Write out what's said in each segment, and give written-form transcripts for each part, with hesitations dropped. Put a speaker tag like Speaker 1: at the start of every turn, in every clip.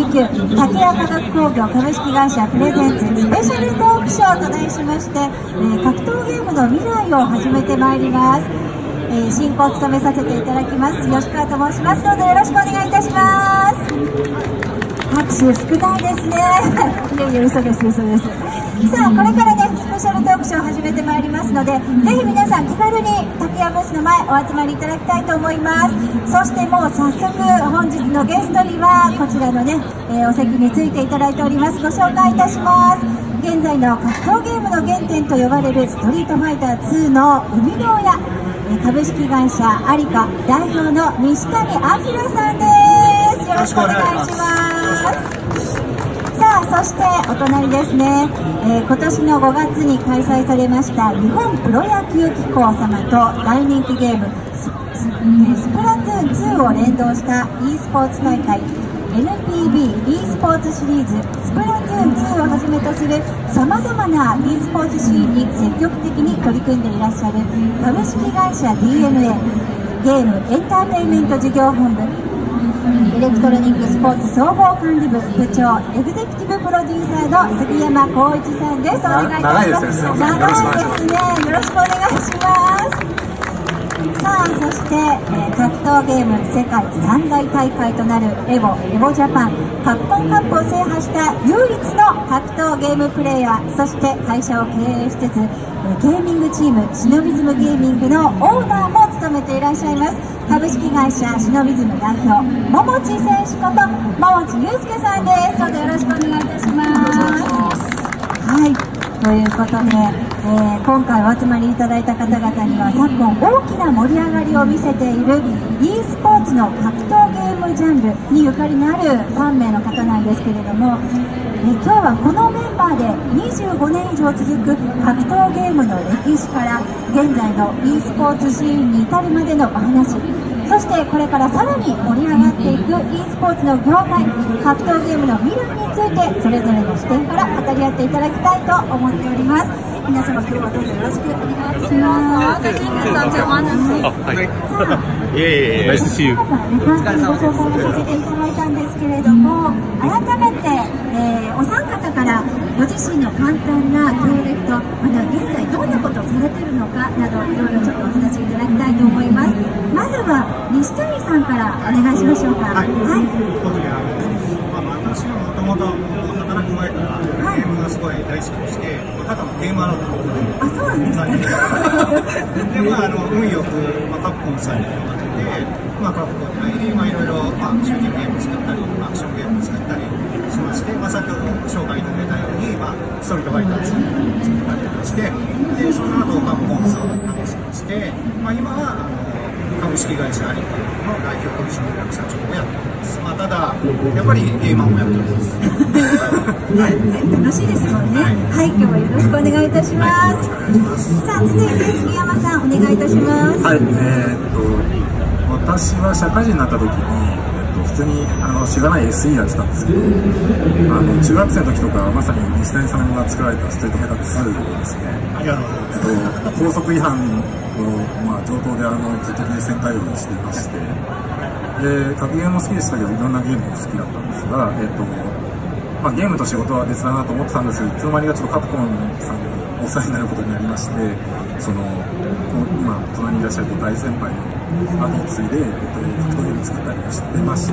Speaker 1: 急竹谷化学工業株式会社プレゼンツスペシャルトークショーと題しまして、格闘ゲームの未来を始めてまいります。進行を務めさせていただきます吉川と申します。どうぞよろしくお願いいたします。拍手少ないですねいやいや嘘です嘘です。さあこれからねスペシャルトークショーを始めてまいりますので、ぜひ皆さん気軽に竹谷ブースの前お集まりいただきたいと思います。そしてもう早速本日のゲストにはこちらのね、お席についていただいております。ご紹介いたします。現在の格闘ゲームの原点と呼ばれるストリートファイター2の生みの親、株式会社アリカ代表の西谷明さんです。よろしくお願いします。さあそしてお隣ですね、今年の5月に開催されました日本プロ野球機構様と大人気ゲームスプラトゥーン2を連動した e スポーツ大会 NPB e スポーツシリーズスプラトゥーン2をはじめとするさまざまな e スポーツシーンに積極的に取り組んでいらっしゃる株式会社 DNA ゲームエンターテインメント事業本部エレクトロニックスポーツ総合管理部部長エグゼクティブプロデューサーの杉山浩一さんです。お願いいたします。長いですね。よろしくお願いします。さあそして、格闘ゲーム世界三大大会となるエボジャパンカプコンカップを制覇した唯一の格闘ゲームプレーヤー、そして会社を経営しつつゲーミングチームシノビズムゲーミングのオーナーも務めていらっしゃいます株式会社シノビズム代表桃地選手こと桃地祐介さんです。どうぞよろしくお願いいたします。はいということで、今回お集まりいただいた方々には昨今大きな盛り上がりを見せている e スポーツの格闘ゲームジャンルにゆかりのある3名の方なんですけれども、今日はこのメンバーで25年以上続く格闘ゲームの歴史から現在の e スポーツシーンに至るまでのお話、そしてこれからさらに盛り上がっていく e スポーツの業界格闘ゲームの未来についてそれぞれの視点から語り合っていただきたいと思っております。皆様今日はどうぞよろしくお願いします。
Speaker 2: ナイスシーユー。
Speaker 1: ご紹介させていただいたんですけれども、改めて、お三方からご自身の簡単な経歴とまた現在どんなことをされているのかなどいろいろちょっとお話しいただきたいと思います。まずは西谷さんからお願いしましょうか。はい。
Speaker 3: 私はもともと働く前からゲームがすごい大好きでして、ただのゲーマーだったので。
Speaker 1: あ、そうなんですか。
Speaker 3: で運よくカプコンさんに呼ばれて、カプコンに入り、いろいろシューティングゲームを作ったり、アクションゲームを作ったりしまして、先ほど紹介いただいたように、ストリートファイター2を作ったりとかして、でその後カプコンさんを試しまして、今は株式会社アリカの代表取締役社長をやっております。ただやっぱりゲーマーもやっております。
Speaker 1: はい、楽しいですもんね。はい、今日はよろしくお願いいたします。さあ続いて杉山さんお願いいたします。
Speaker 2: はい、私は社会人になった時に、普通にしがない SE やってたんですけど、中学生の時とかまさに西谷さんが作られたストリートファイター2ですね。
Speaker 3: ありがとうございます。
Speaker 2: 高速違反を上等でずっとゲーセン対応していまして、で格ゲーも好きでしたけどいろんなゲームも好きだったんですが、ゲームと仕事は別だなと思ってたんですけど、いつの間にかちょっとカプコンさんにお世話になることになりまして、今隣にいらっしゃる大先輩の後を継いで、格闘ゲーム作ったりをしてまして、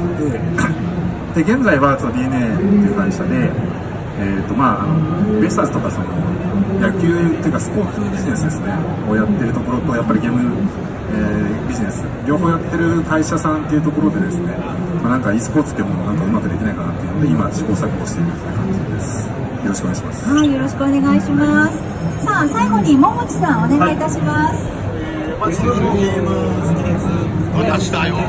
Speaker 2: で現在はDNA っていう会社で、ベイスターズとか野球っていうかスポーツビジネスですねをやってるところと、やっぱりゲーム、ビジネス両方やってる会社さんっていうところでですね、なんか e スポーツっていうものをうまくできないかなっていうので今試行錯誤している感じです。よろしくお願いします。
Speaker 1: はい、よろしくお願いします。さあ最後に桃地さんお願いいたします。
Speaker 4: 自分もゲーム好きです。
Speaker 2: 出したよ。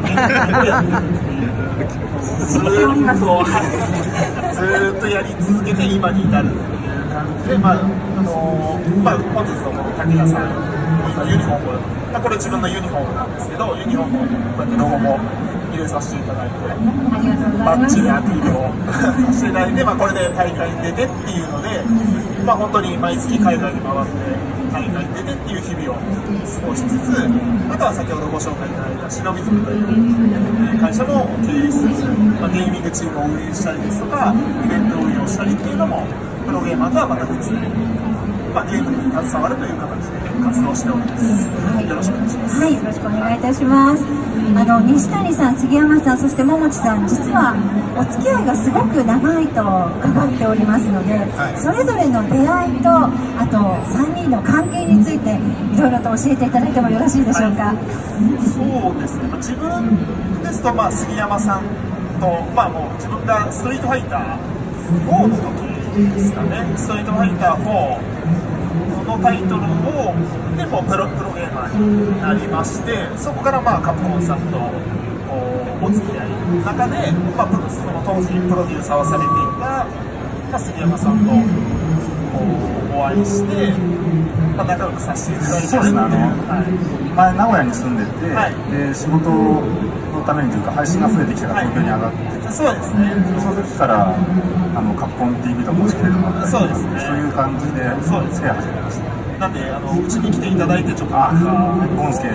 Speaker 4: ずっとやり続けて今に至る感じで、本日の武田さんのユニフォーム、これ自分のユニフォームなんですけど、ユニフォームにこうやってロゴも入れさせていただいて、バッチリアピールをさせていただいて、これで大会に出てっていうので、本当に毎月海外に回って大会に出てっていう日々を過ごしつつ、あとは先ほどご紹介いただいたシノビズムという会社も経営しつつ、ゲゲーミングチームを運営したりですとか、イベントを運用したりっていうのも、プロゲーマーとはまた別に、ゲームに携わるという形で活動しております。はい、よろしくお願いします。
Speaker 1: はい、よろしくお願いいたします。西谷さん、杉山さん、そして桃地さん、実はお付き合いがすごく長いと伺っておりますので、はい、それぞれの出会いと、あと3人の関係についていろいろと教えていただいてもよろしいでしょうか。はい、
Speaker 4: そうですね、自分ですと、杉山さんと、もう自分がストリートファイター4の時ですかね、ストリートファイター4のタイトルをでもうプロゲーマーになりまして、そこからカプコンさんとお付き合いの中で、その当時プロデューサーをされていた、杉山さんとお会いして、仲良くさせていただいて。
Speaker 2: そうですね、前名古屋に住んでて、はい、で仕事のためにというか配信が増えてきたから東京に上がってきて、
Speaker 4: そうですね、
Speaker 2: その時からカプコン TV と公式でもあったり、
Speaker 4: そうですね、
Speaker 2: そういう感じで付き合い始めました。
Speaker 4: なんでうちに来ていただいてちょっと
Speaker 2: ゴンスケ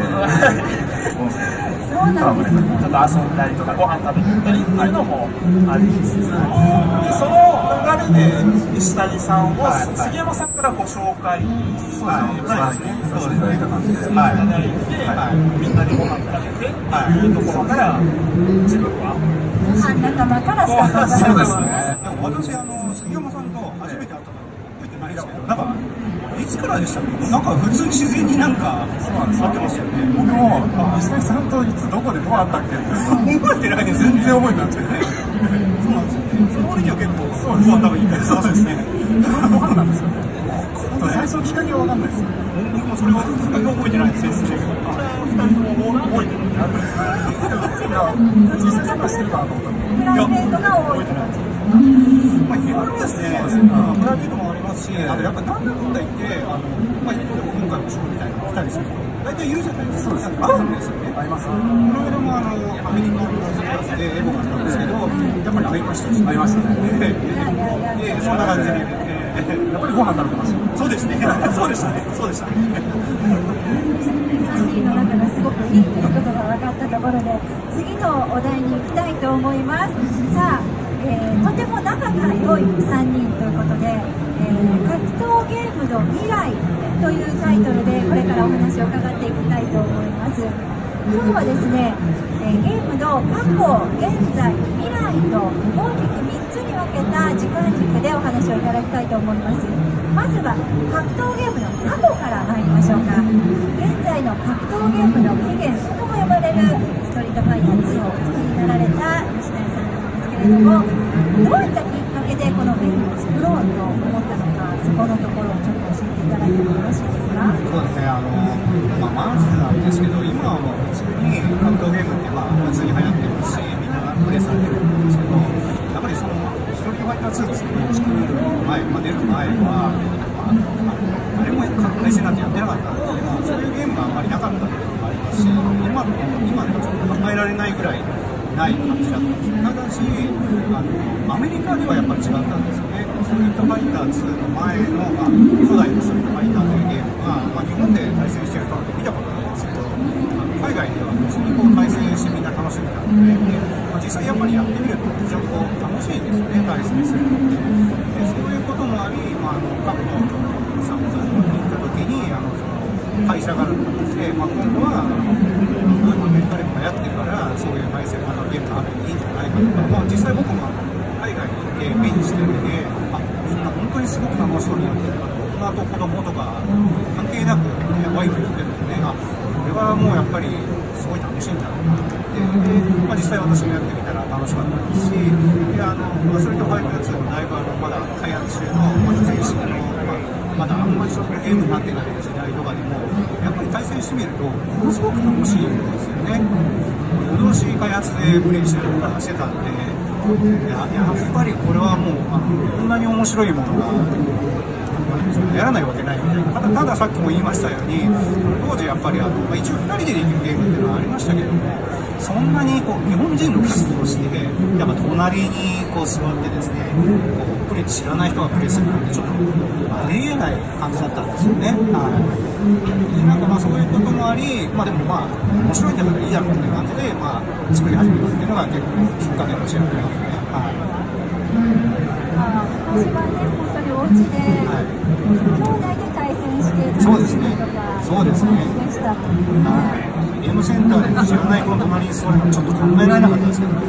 Speaker 4: ちょっと遊んだりとかご飯食べに行ったりっていうのもありつつ、でその流れで西谷さんを杉山さんからご紹介していただいて、みんなでご飯食べてっていうところから自分は
Speaker 1: ご飯仲間からスタートした。
Speaker 3: そうですね。私杉山さんと初めて会ったの覚えてないですけど、いつからでしたっけ？普通に自然に会ってましたよね。
Speaker 2: 僕も西谷さんといつどこでどう会ったっけって
Speaker 3: 覚えてないです。
Speaker 2: 全然覚えてなくて。
Speaker 3: そうなんですよね。その割には結構ご飯食べに行ったりそうですね。
Speaker 2: ご飯なんですよね。最初のきっかけは分かんないですよ。
Speaker 3: 僕もそれはきっかけ覚えてないですね。
Speaker 4: 2人とも覚えてるんであるんです
Speaker 2: 実際参加してるかなと思ったんで。
Speaker 1: プライベートが多いって感じですか？
Speaker 3: いろいろですね。プライベートもありますし、やっぱりなんだかんだ言って、今回の仕事みたいなの来たりすると、大体言うじゃないですか。あるんですよね。
Speaker 2: あります。
Speaker 3: この間もアメリカのやつでエボがあったんですけど、やっぱり会いましたし。会いましたね。そんな感じで。
Speaker 2: やっぱりご飯食べてました。
Speaker 3: そうですね。そうでしたね。そうでしたね。
Speaker 1: 3人の仲がすごくいいということが分かったところで、次のお題に行きたいと思います。さあ、とても仲が良い3人ということで、格闘ゲームの未来というタイトルでこれからお話を伺っていきたいと思います。今日はですね、ゲームの過去、現在、未来と大きく3つに分けた時間軸でお話をいただきたいと思います。まずは格闘ゲームの過去から参りましょうか。現在の格闘ゲームの起源とも呼ばれるストリートファイター2をお作りになられた西谷さんなんですけれども、どういったきっかけでこのゲームを作ろうと思ったのか、そこのところをちょっと教えていただいてもよろしいですか？
Speaker 3: そうですね、まずなんですけど、今はもう普通に格闘ゲームって普通に流行ってますし、みんなプレイされてると思うんですけど、やっぱりそのストリートファイター2ですね、作る前、出る前は、誰も対戦なんてやってなかったので、そういうゲームがあんまりなかったっていうのもありますし、今でもちょっと考えられないぐらいない感じだったんですよ。ただし、アメリカではやっぱり違ったんですよね。ストリートファイター2の前の、初代のストリートファイターというゲームが、日本で対戦してる人なんて見たことないんですけど、海外では普通に対戦してみんな楽しんでたので、実際やっぱりやってみると非常に楽しいんですよね、対戦するので。そういうこともあり、格闘さんが行った時に、会社がある形で、今度はアメリカでも流行ってるから、そういう対戦ゲームがあっていいんじゃないかとか、実際僕も海外に行って目にしてるんで、みんな本当にすごく楽しそうにやってるから、大人と子供とか関係なく、ワイワイやってるんでね、これはもうやっぱりすごい楽しいんだろうなって思って、実際私もやってみたら楽しかったですし、それとファイター2もだいぶまだ開発中の、前身の、まだあんまりそういうゲームになってない時代とかでも、やっぱり対戦してみると、ものすごく楽しいんですよね。夜通し開発でプレイしたりとかしてたんで、やっぱりこれはもう、こんなに面白いものが、やらないわけないみたいな。たださっきも言いましたように、当時やっぱり一応2人でできるゲームっていうのはありましたけども、そんなに日本人の技術として、やっぱ東南隣にこう座ってですね、こう知らない人がプレイするなんてちょっとありえない感じだったんですよね。なんかまあそういうこともあり、まあでもまあ面白いんだからいいだろうっていう感じで、まあ作り始めたっていうのが結構きっかけとしてありますね。
Speaker 1: 昔はね、本当にお家で、兄弟で対戦して、
Speaker 3: そうですね。そうですね。
Speaker 1: でしたもんね。
Speaker 3: ゲームセンターで知らない子の隣に座るのはちょっと考えられなかったですけどね。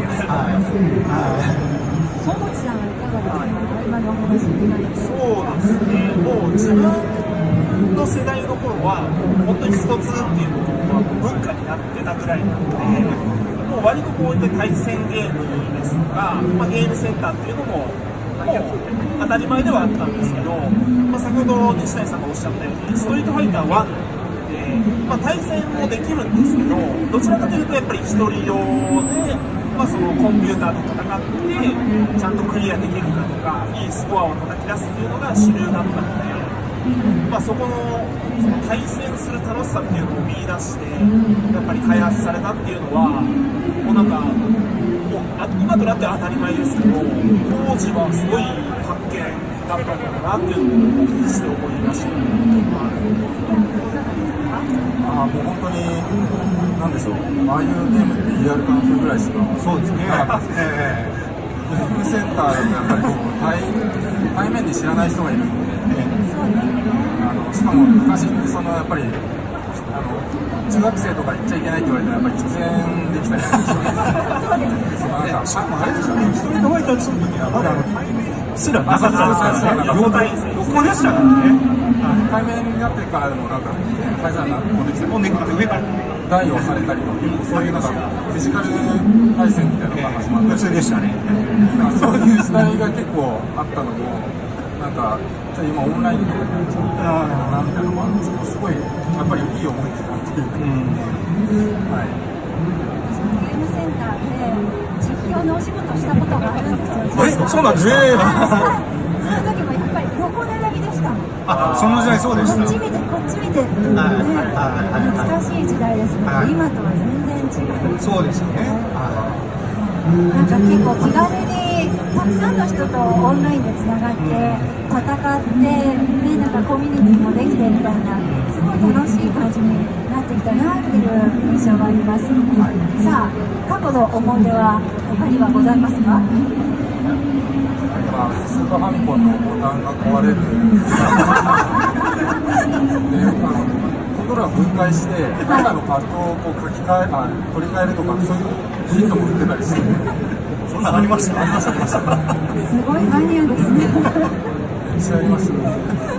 Speaker 1: 小持さんはいかがですか、今のお話聞いて。
Speaker 4: そうですね、もう自分の世代の頃は、本当にスト2っていうのが文化になってたぐらいなので、もう割とこういった対戦ゲームですとか、ゲームセンターっていうのも、もう当たり前ではあったんですけど、先ほど西谷さんがおっしゃったように、ストリートファイター1で、対戦もできるんですけど、どちらかというとやっぱり一人用で、そのコンピューターと戦ってちゃんとクリアできるかとか、いいスコアを叩き出すっていうのが主流だったので、そこの対戦する楽しさっていうのを見出してやっぱり開発されたっていうのは、もうなんかもう今となっては当たり前ですけど、当時はすごい発見だったんだろうなっていうのをお聞きして思いました。
Speaker 2: もう本当に何でしょう、ああいうゲームってリアル感するぐらいしか。
Speaker 3: そうですね。
Speaker 2: ゲームセンターだとやっぱりこう対面に知らない人がいるんで、しかも昔ってそのやっぱり中学生とか行っちゃいけないって言われてやっぱり喫煙できたり
Speaker 3: しかもあれですよね、ストリートファイター2の時はまだ対面すらなかった横でしたからね。
Speaker 2: 対面になってからでもなんか会社が飛んできて上から台をされたりとか、そういうなんかフィジカル対戦みたいなのが始まって普通でしたね。そういう時代が結構あったのもなんか今オンラインとかになっちゃったなみたいなのもあるんですけど、すごいやっぱりいい思い出だっていうか、
Speaker 1: ゲームセンターで実況のお仕事したことがあるんですよ。
Speaker 3: そうなんですね。
Speaker 1: その時もやっぱり横並びでしたもん。
Speaker 3: その時代そうでした。
Speaker 1: こっち見てこっち見てっていうね、懐かしい時代ですので、今とは全然違う。
Speaker 3: そうですよね。
Speaker 1: なんか結構気軽にたくさんの人とオンラインでつながって戦ってね、なんかコミュニティもできてみたいな、すごい楽しい感じになってきたなっていう印象があります。さあ、過去の思い出は他にはございますか？
Speaker 2: スーパーファミコンのボタンが壊れるで、コントローラー分解して中のパッドをこう取り替えるとか、そういうヒントも売ってたりして、
Speaker 3: そんなのありました？ありました。
Speaker 1: すごいマニアですね。
Speaker 2: めっちゃありましたね。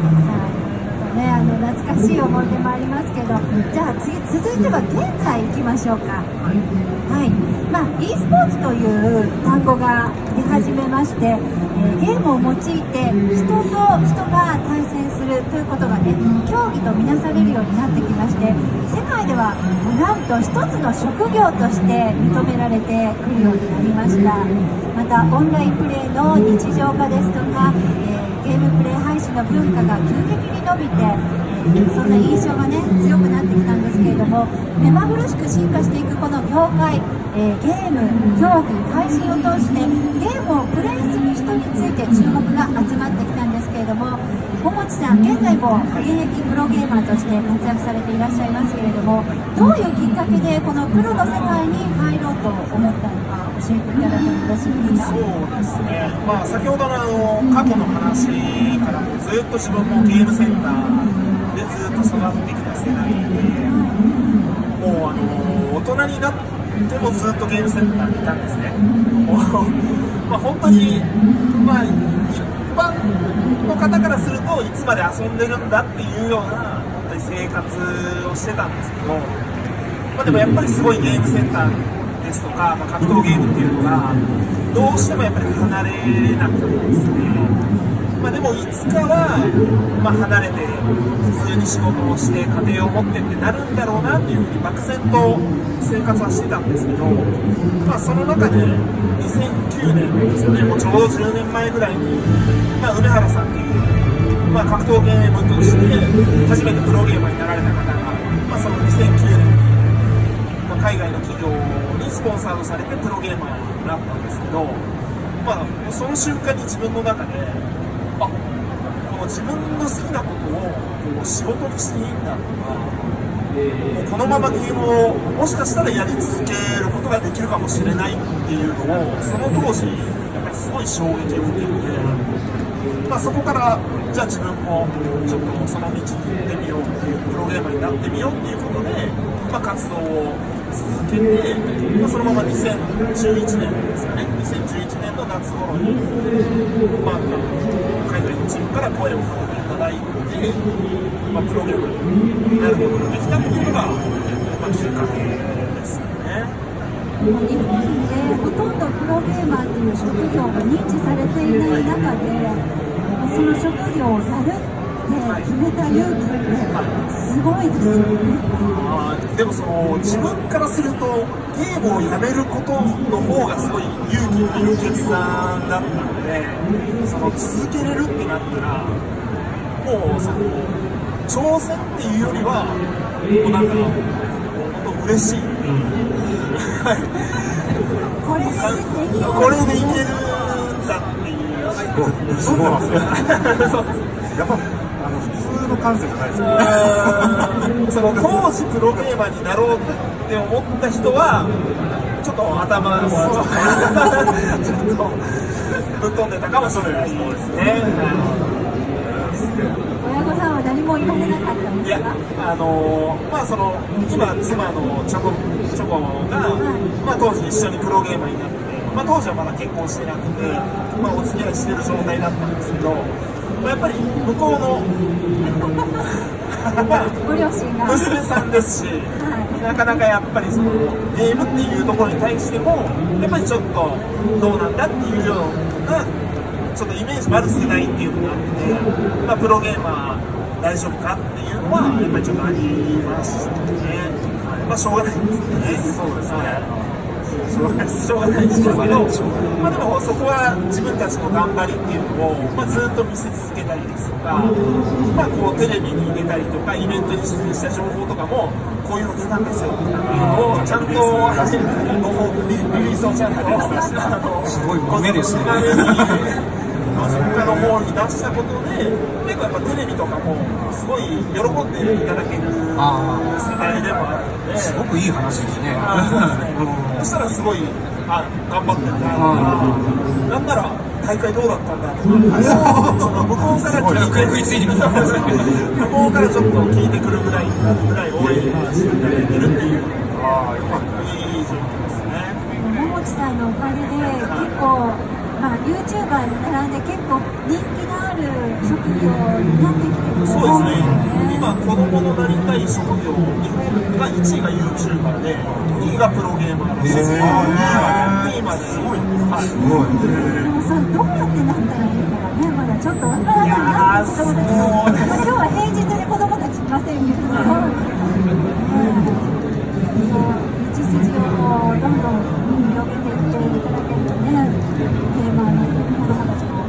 Speaker 1: 懐かしい思い出もありますけど、じゃあ続いては現在行きましょうか。e スポーツという単語が出始めまして、ゲームを用いて人と人が対戦するということがね、競技とみなされるようになってきまして、世界ではなんと一つの職業として認められてくるようになりました。またオンラインプレイの日常化ですとか、ゲームプレイ配信の文化が急激に伸びて、そんな印象がね強くなってきたんですけれども、目まぐるしく進化していくこの業界、ゲーム、競技、配信を通してゲームをプレイする人について注目が集まってきたんですけれども、桃地さん、現在も現役プロゲーマーとして活躍されていらっしゃいますけれども、どういうきっかけでこのプロの世界に入ろうと思ったのか教えていただいてもよろしいですか？
Speaker 4: そうですね、先ほどの過去の話からもずっと自分もゲームセンターでずっと育ってきた世代で、もう大人になってもずっとゲームセンターにいたんですね。本当に、一般の方からするといつまで遊んでるんだっていうような本当に生活をしてたんですけど、でもやっぱりすごいゲームセンターですとか、格闘ゲームっていうのがどうしてもやっぱり離れなくてですね、でもいつかは、離れて普通に仕事をして家庭を持ってってなるんだろうなっていうふうに漠然と生活はしてたんですけど、その中で2009年ですよね、もうちょうど10年前ぐらいに、梅原さんっていう、格闘ゲームとして初めてプロゲーマーになられた方が、その2009年に、海外の企業にスポンサードされてプロゲーマーになったんですけど、まあ、その瞬間に自分の中で、この自分の好きなことをこう仕事にしていいんだとか、もうこのままゲームをもしかしたらやり続けることができるかもしれないっていうのを、その当時やっぱりすごい衝撃を受けて、まあ、そこからじゃあ自分もちょっとその道に行ってみようっていう、プロゲーマーになってみようっていうことで、まあ、活動を続けて、まあ、そのまま2011年ですかね、2011年の夏頃に、まあ、海外のチームから声をかけていただいて、まあ、プロゲーマーになることができたっていうのが、まあ、きっかけですよね。
Speaker 1: 日本でほとんどプロゲーマーという職業が認知されていない中で、その職業をやるって決めた勇気ってすごいですよね。
Speaker 4: でもその自分からするとゲームをやめることの方がすごい勇気っていう決断だったので、その続けれるってなったらもうその挑戦っていうよりはもうなんか本当嬉しい。これでいけるんだっていう。
Speaker 2: そうなんですよ。やっぱ普通の感性じゃないですよね。
Speaker 4: その当時プロゲーマーになろうって思った人はちょっと頭がちょっとぶっ飛んでたかもしれないですね。
Speaker 1: 親御さんは何も言われなかったんですか？
Speaker 4: いや、まあその今妻のチョコが、まあ当時一緒にプロゲーマーになって、まあ当時はまだ結婚してなくて、まあお付き合いしてる状態だったんですけど、まあ、やっぱり向こうの
Speaker 1: ご両親が
Speaker 4: 娘さんですし、なかなかやっぱりそのゲームっていうところに対してもやっぱりちょっとどうなんだっていうようなちょっとイメージもある世代っていうのがあって、まあ、プロゲーマー大丈夫かっていうのはやっぱりちょっとありましたね。まあしょうがないですね。そうですね。しょうがないですけど、まあでもそこは自分たちの頑張りっていうのを、まあ、ずっと見せ続けたりですとか、まあこうテレビに出たりとかイベントに出演した情報とかもこういうの出たんですよっていうのをちゃんとリリースをちゃんと
Speaker 3: すごい豆ですね。
Speaker 4: 他の方に出したことで、結構やっぱテレビとかもすごい喜んでいただける世代でもあるので、
Speaker 3: すごくいい話ですね。
Speaker 4: そしたらすごい頑張ってるな、なんなら大会どうだったんだとか、その向こうから食いついてくる、向こうからちょっと聞いてくるぐらい応援していただいてるっていう、よかったいい状況ですね。
Speaker 1: 桃地さんのおかげで結構まあ、YouTuber に並んで結構人気がある職業になってきてると思うんですよね。
Speaker 4: 今子供のなりたい職業、日本が1位が YouTuber で2位がプロゲーマーです。2位まですごいんです。
Speaker 1: でもそれどうやってなったらいいかがね、まだちょっとわからないなってところです。今日は平日で子供たちいませんけど、道筋をこうどんどん広げていっていただけるとね、テーマの子供たちも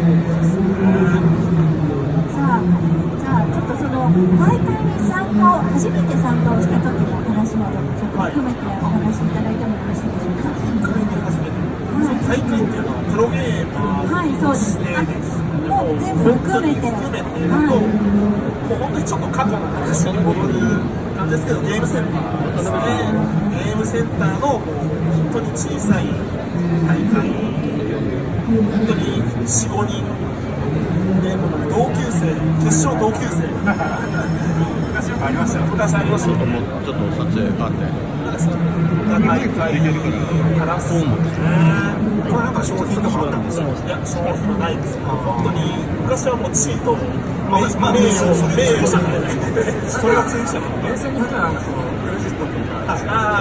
Speaker 1: さあちょっとその大会に初めて参加をした時の話などちょっと含めてお話しいただいてもよろしいでしょうか。
Speaker 4: 大会っていうのはプロゲーマーの指定です。
Speaker 1: もう全部含めて
Speaker 4: もう本当にちょっと過去の話に戻る感じですけど、ゲームセンターですね。ゲームセンターのもう本当に小さい大会、本当に4、5人で同級生、決勝同級生昔ありましたよ。昔ありましたよ。
Speaker 5: もうちょっと撮影があって
Speaker 4: なんかそんな大会からそうなんですね。
Speaker 3: これなんか商品とかあったんですか？
Speaker 4: いや、商品はないです。本当に昔はもうチート、名誉者みたいな、それがついてたので、
Speaker 2: 冷静に言ったらなんかそのクレジットっていうか、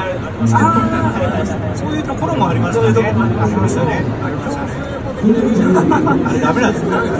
Speaker 3: そういうところもありましたね。ありましたね。あれダメなんですか？
Speaker 2: 飲む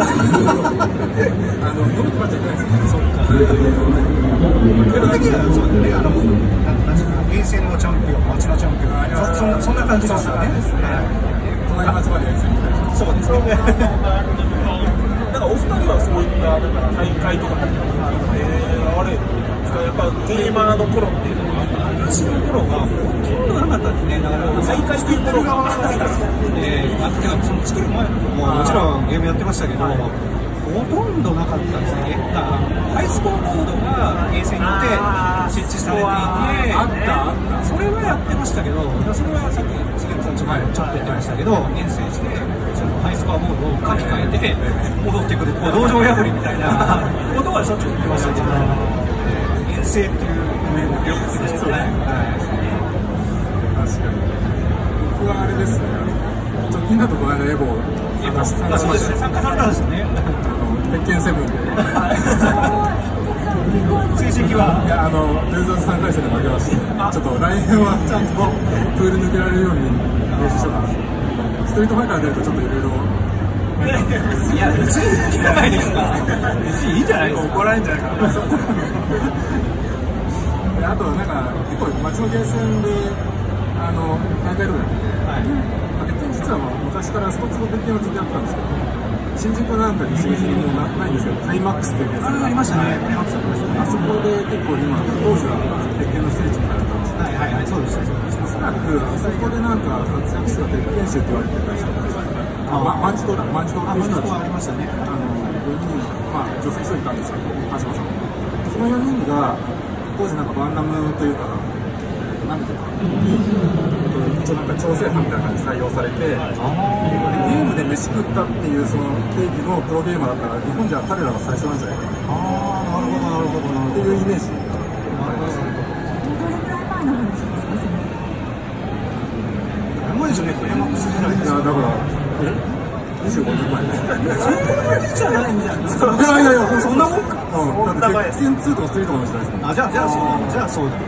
Speaker 2: と間違いないですね。そうか。
Speaker 3: 基本的にはそうだね。ゲーセンのチャンピオン、町のチャンピオン、そんな感じですよね。
Speaker 2: 隣町まで
Speaker 4: そうですね。なんかお二人はそういった大会とかあれやっぱゲーマーの頃っていうのは
Speaker 3: 私の頃はほとんどなかったですね。だから再開作ってる側で、その作る前ももちろんゲームやってましたけど、ほとんどなかったですね。だからハイスコアモードがゲーセンによって設置されていて、それはやってましたけど、それはさっき杉山さんちょっと言ってましたけど、遠征してそのハイスコアモードを書き換えて戻ってくる道場破りみたいなことはしょっちゅう言ってましたけど、遠征っていう名目よく聞きましたね。
Speaker 2: 確かに。僕はあれですね。直近だとこの間エボ参加しました。
Speaker 3: 参加されたんですよね。
Speaker 2: 鉄拳セブンで。
Speaker 3: 成績は。
Speaker 2: いやルーザーズ3回戦で負けまして、ちょっと来年はちゃんとプール抜けられるように練習しようかな。ストリートファイター出るとちょっといろいろ。
Speaker 3: いや別にいいじゃないですか。別にいいじゃないですか。
Speaker 2: 怒られるんじゃないかな。あとなんか結構街のゲーセンで大会とかやってて、鉄拳実は昔からスト2の鉄拳をずっとやってたんですけど、新宿なんかに新宿にもうないんですけど、タイマックスっていうゲーセン
Speaker 3: ありましたね。
Speaker 2: あそこで結構今当時は鉄拳の聖地になったんですよ。
Speaker 3: はい、そうでした。
Speaker 2: おそらくあそこでなんか活躍した鉄拳手って言われてた人たち、マンチドーっていう人たち、
Speaker 3: ありましたね。
Speaker 2: 4人、女性1人いたんですけど、川島さん。その4人が当時なんかバンダムというか、なんていうか、一応なんか調整班みたいな感じで採用されて、ゲームで飯食ったっていうその定義のプロゲーマーだったら、日本じゃ彼らが最初なんじゃないかな。なるほど。っていうイメージ。
Speaker 1: どれくらい前の話ですか、それ。
Speaker 3: 前ですよね、エマックス時代です。
Speaker 2: いや、だから、25年前です。
Speaker 3: そんなにじゃないんじゃないですか。
Speaker 2: いや、
Speaker 3: そんなもんか。
Speaker 2: だって鉄拳2とか3とかの時代ですもん。
Speaker 3: じゃあそうだ。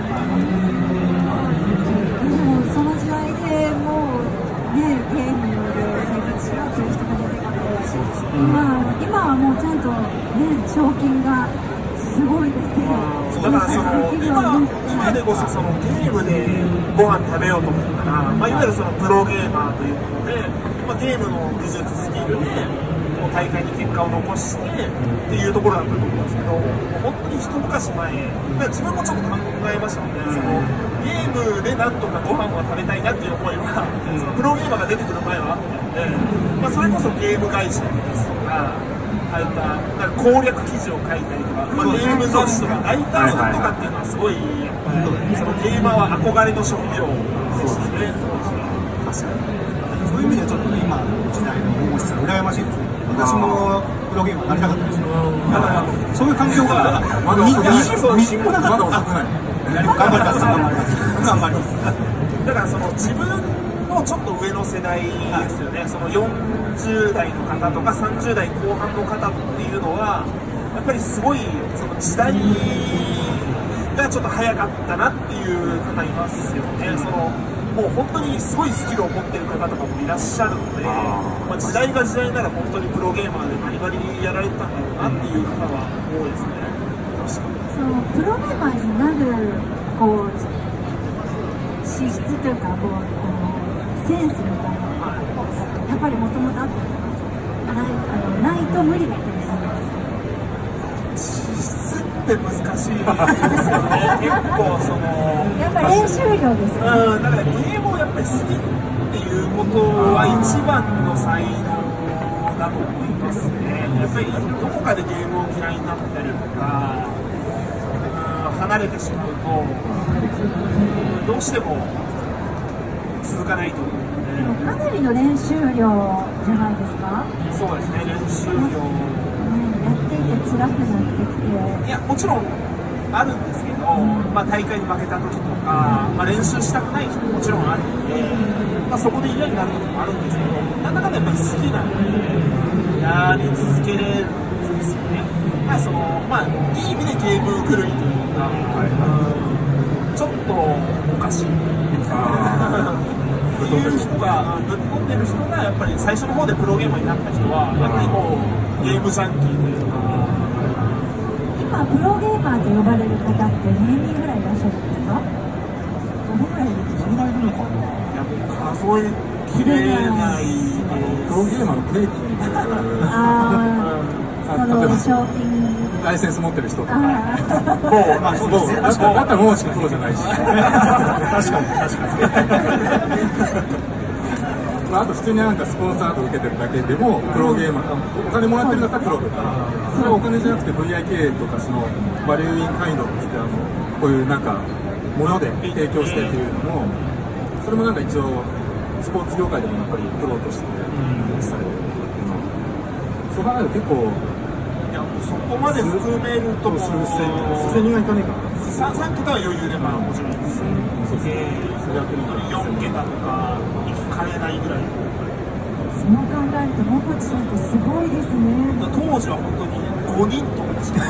Speaker 1: でもその時代でもうね、ゲームで生活しようという人が出てきて、
Speaker 2: そうですね。
Speaker 1: 今はもうちゃんとね、賞金がすごい出て、
Speaker 4: だから今でこそそのゲームでご飯食べようと思ったら、いわゆるそのプロゲーマーということで、ゲームの技術スキルで大会に結果を残してっていうところだったと思うんですけど、本当に一昔前、自分もちょっと考えましたもんね。そのゲームでなんとかご飯を食べたいなっていう思いは、そのプロゲーマーが出てくる前はあったので、それこそゲーム会社ですとか、ああいったなんか攻略記事を書いたりとか、ゲーム雑誌とかライターさんとかっていうのはすごいやっぱりそのゲーマーは憧れの職業でしたね。
Speaker 3: 確かに。そういう意味ではちょっとね、今の時代の面白さ羨ましいですね。私もプロゲーマーになりたかったですよ。だからそういう環境が
Speaker 2: まだ遅くない。
Speaker 3: みじんもなかった。
Speaker 2: まだ遅くない。
Speaker 3: 頑張ります。
Speaker 4: だからその自分のちょっと上の世代ですよね。その40代の方とか30代後半の方っていうのはやっぱりすごいその時代がちょっと早かったなっていう方いますよね。そのもう本当にすごいスキルを持ってる方とかもいらっしゃるので、時代が時代なら本当にプロゲーマーでバリバリやられてたんだろうなっていう方は多いですね。
Speaker 1: そのプロゲーマーになるこう資質というかセンスみたいなのがやっぱりもともとあったんですか。ないと無理だったんです。
Speaker 4: 資質って難しいですよね。結構その
Speaker 1: やっぱ練習量ですか、
Speaker 4: だからゲームをやっぱり好きっていうことは一番の才能だと思いますね。やっぱりどこかでゲームを嫌いになったりとか離れてしまうとどうしても続かないと思うので。
Speaker 1: でもかなりの練習量じゃないですか。
Speaker 4: そうですね、練習量
Speaker 1: やっていて辛くなってきて、
Speaker 4: いやもちろんあるんですけど、大会に負けた時とか、練習したくない日ももちろんあるので、そこで嫌になることもあるんですけど、なんだかんだやっぱり好きなのでやり続けれるんですよね。そのいい意味でゲーム狂いというか、ちょっとおかしいっていう人がぶっ飛んでる人がやっぱり最初の方でプロゲーマーになった人はやっぱりもうゲームジャンキーというか。
Speaker 1: 今プロゲーマーと呼ばれる方って何人ぐらいいらっしゃるんですか。どのぐらいいるのかな。
Speaker 4: やっぱ数えきれない。
Speaker 2: プロゲーマーの定義
Speaker 1: 賞金
Speaker 2: ライセンス持ってる人とか、
Speaker 4: もう、まあ、そうですね。
Speaker 2: だったらもうしかプロじゃないし、
Speaker 3: 確かに
Speaker 2: まあ、あと普通になんかスポンサーと受けてるだけでもプロゲーマー、お金もらってるんだったらプロだから、それはお金じゃなくて VIK とかそのバリューインカインドってこういうなんかもので提供してっていうのも、それもなんか一応スポーツ業界でもやっぱりプロとしてされてるっていうのは、そう考えると結構。
Speaker 4: いや、そこまで含めると、
Speaker 2: 数千人はいかねえかな。
Speaker 4: 3桁は余裕で、まあ、もちろんです。4桁とか、行きかねないぐらい。
Speaker 1: そう考えると、もこちさんってすごいですね。
Speaker 4: 当時は本当に5人とかしか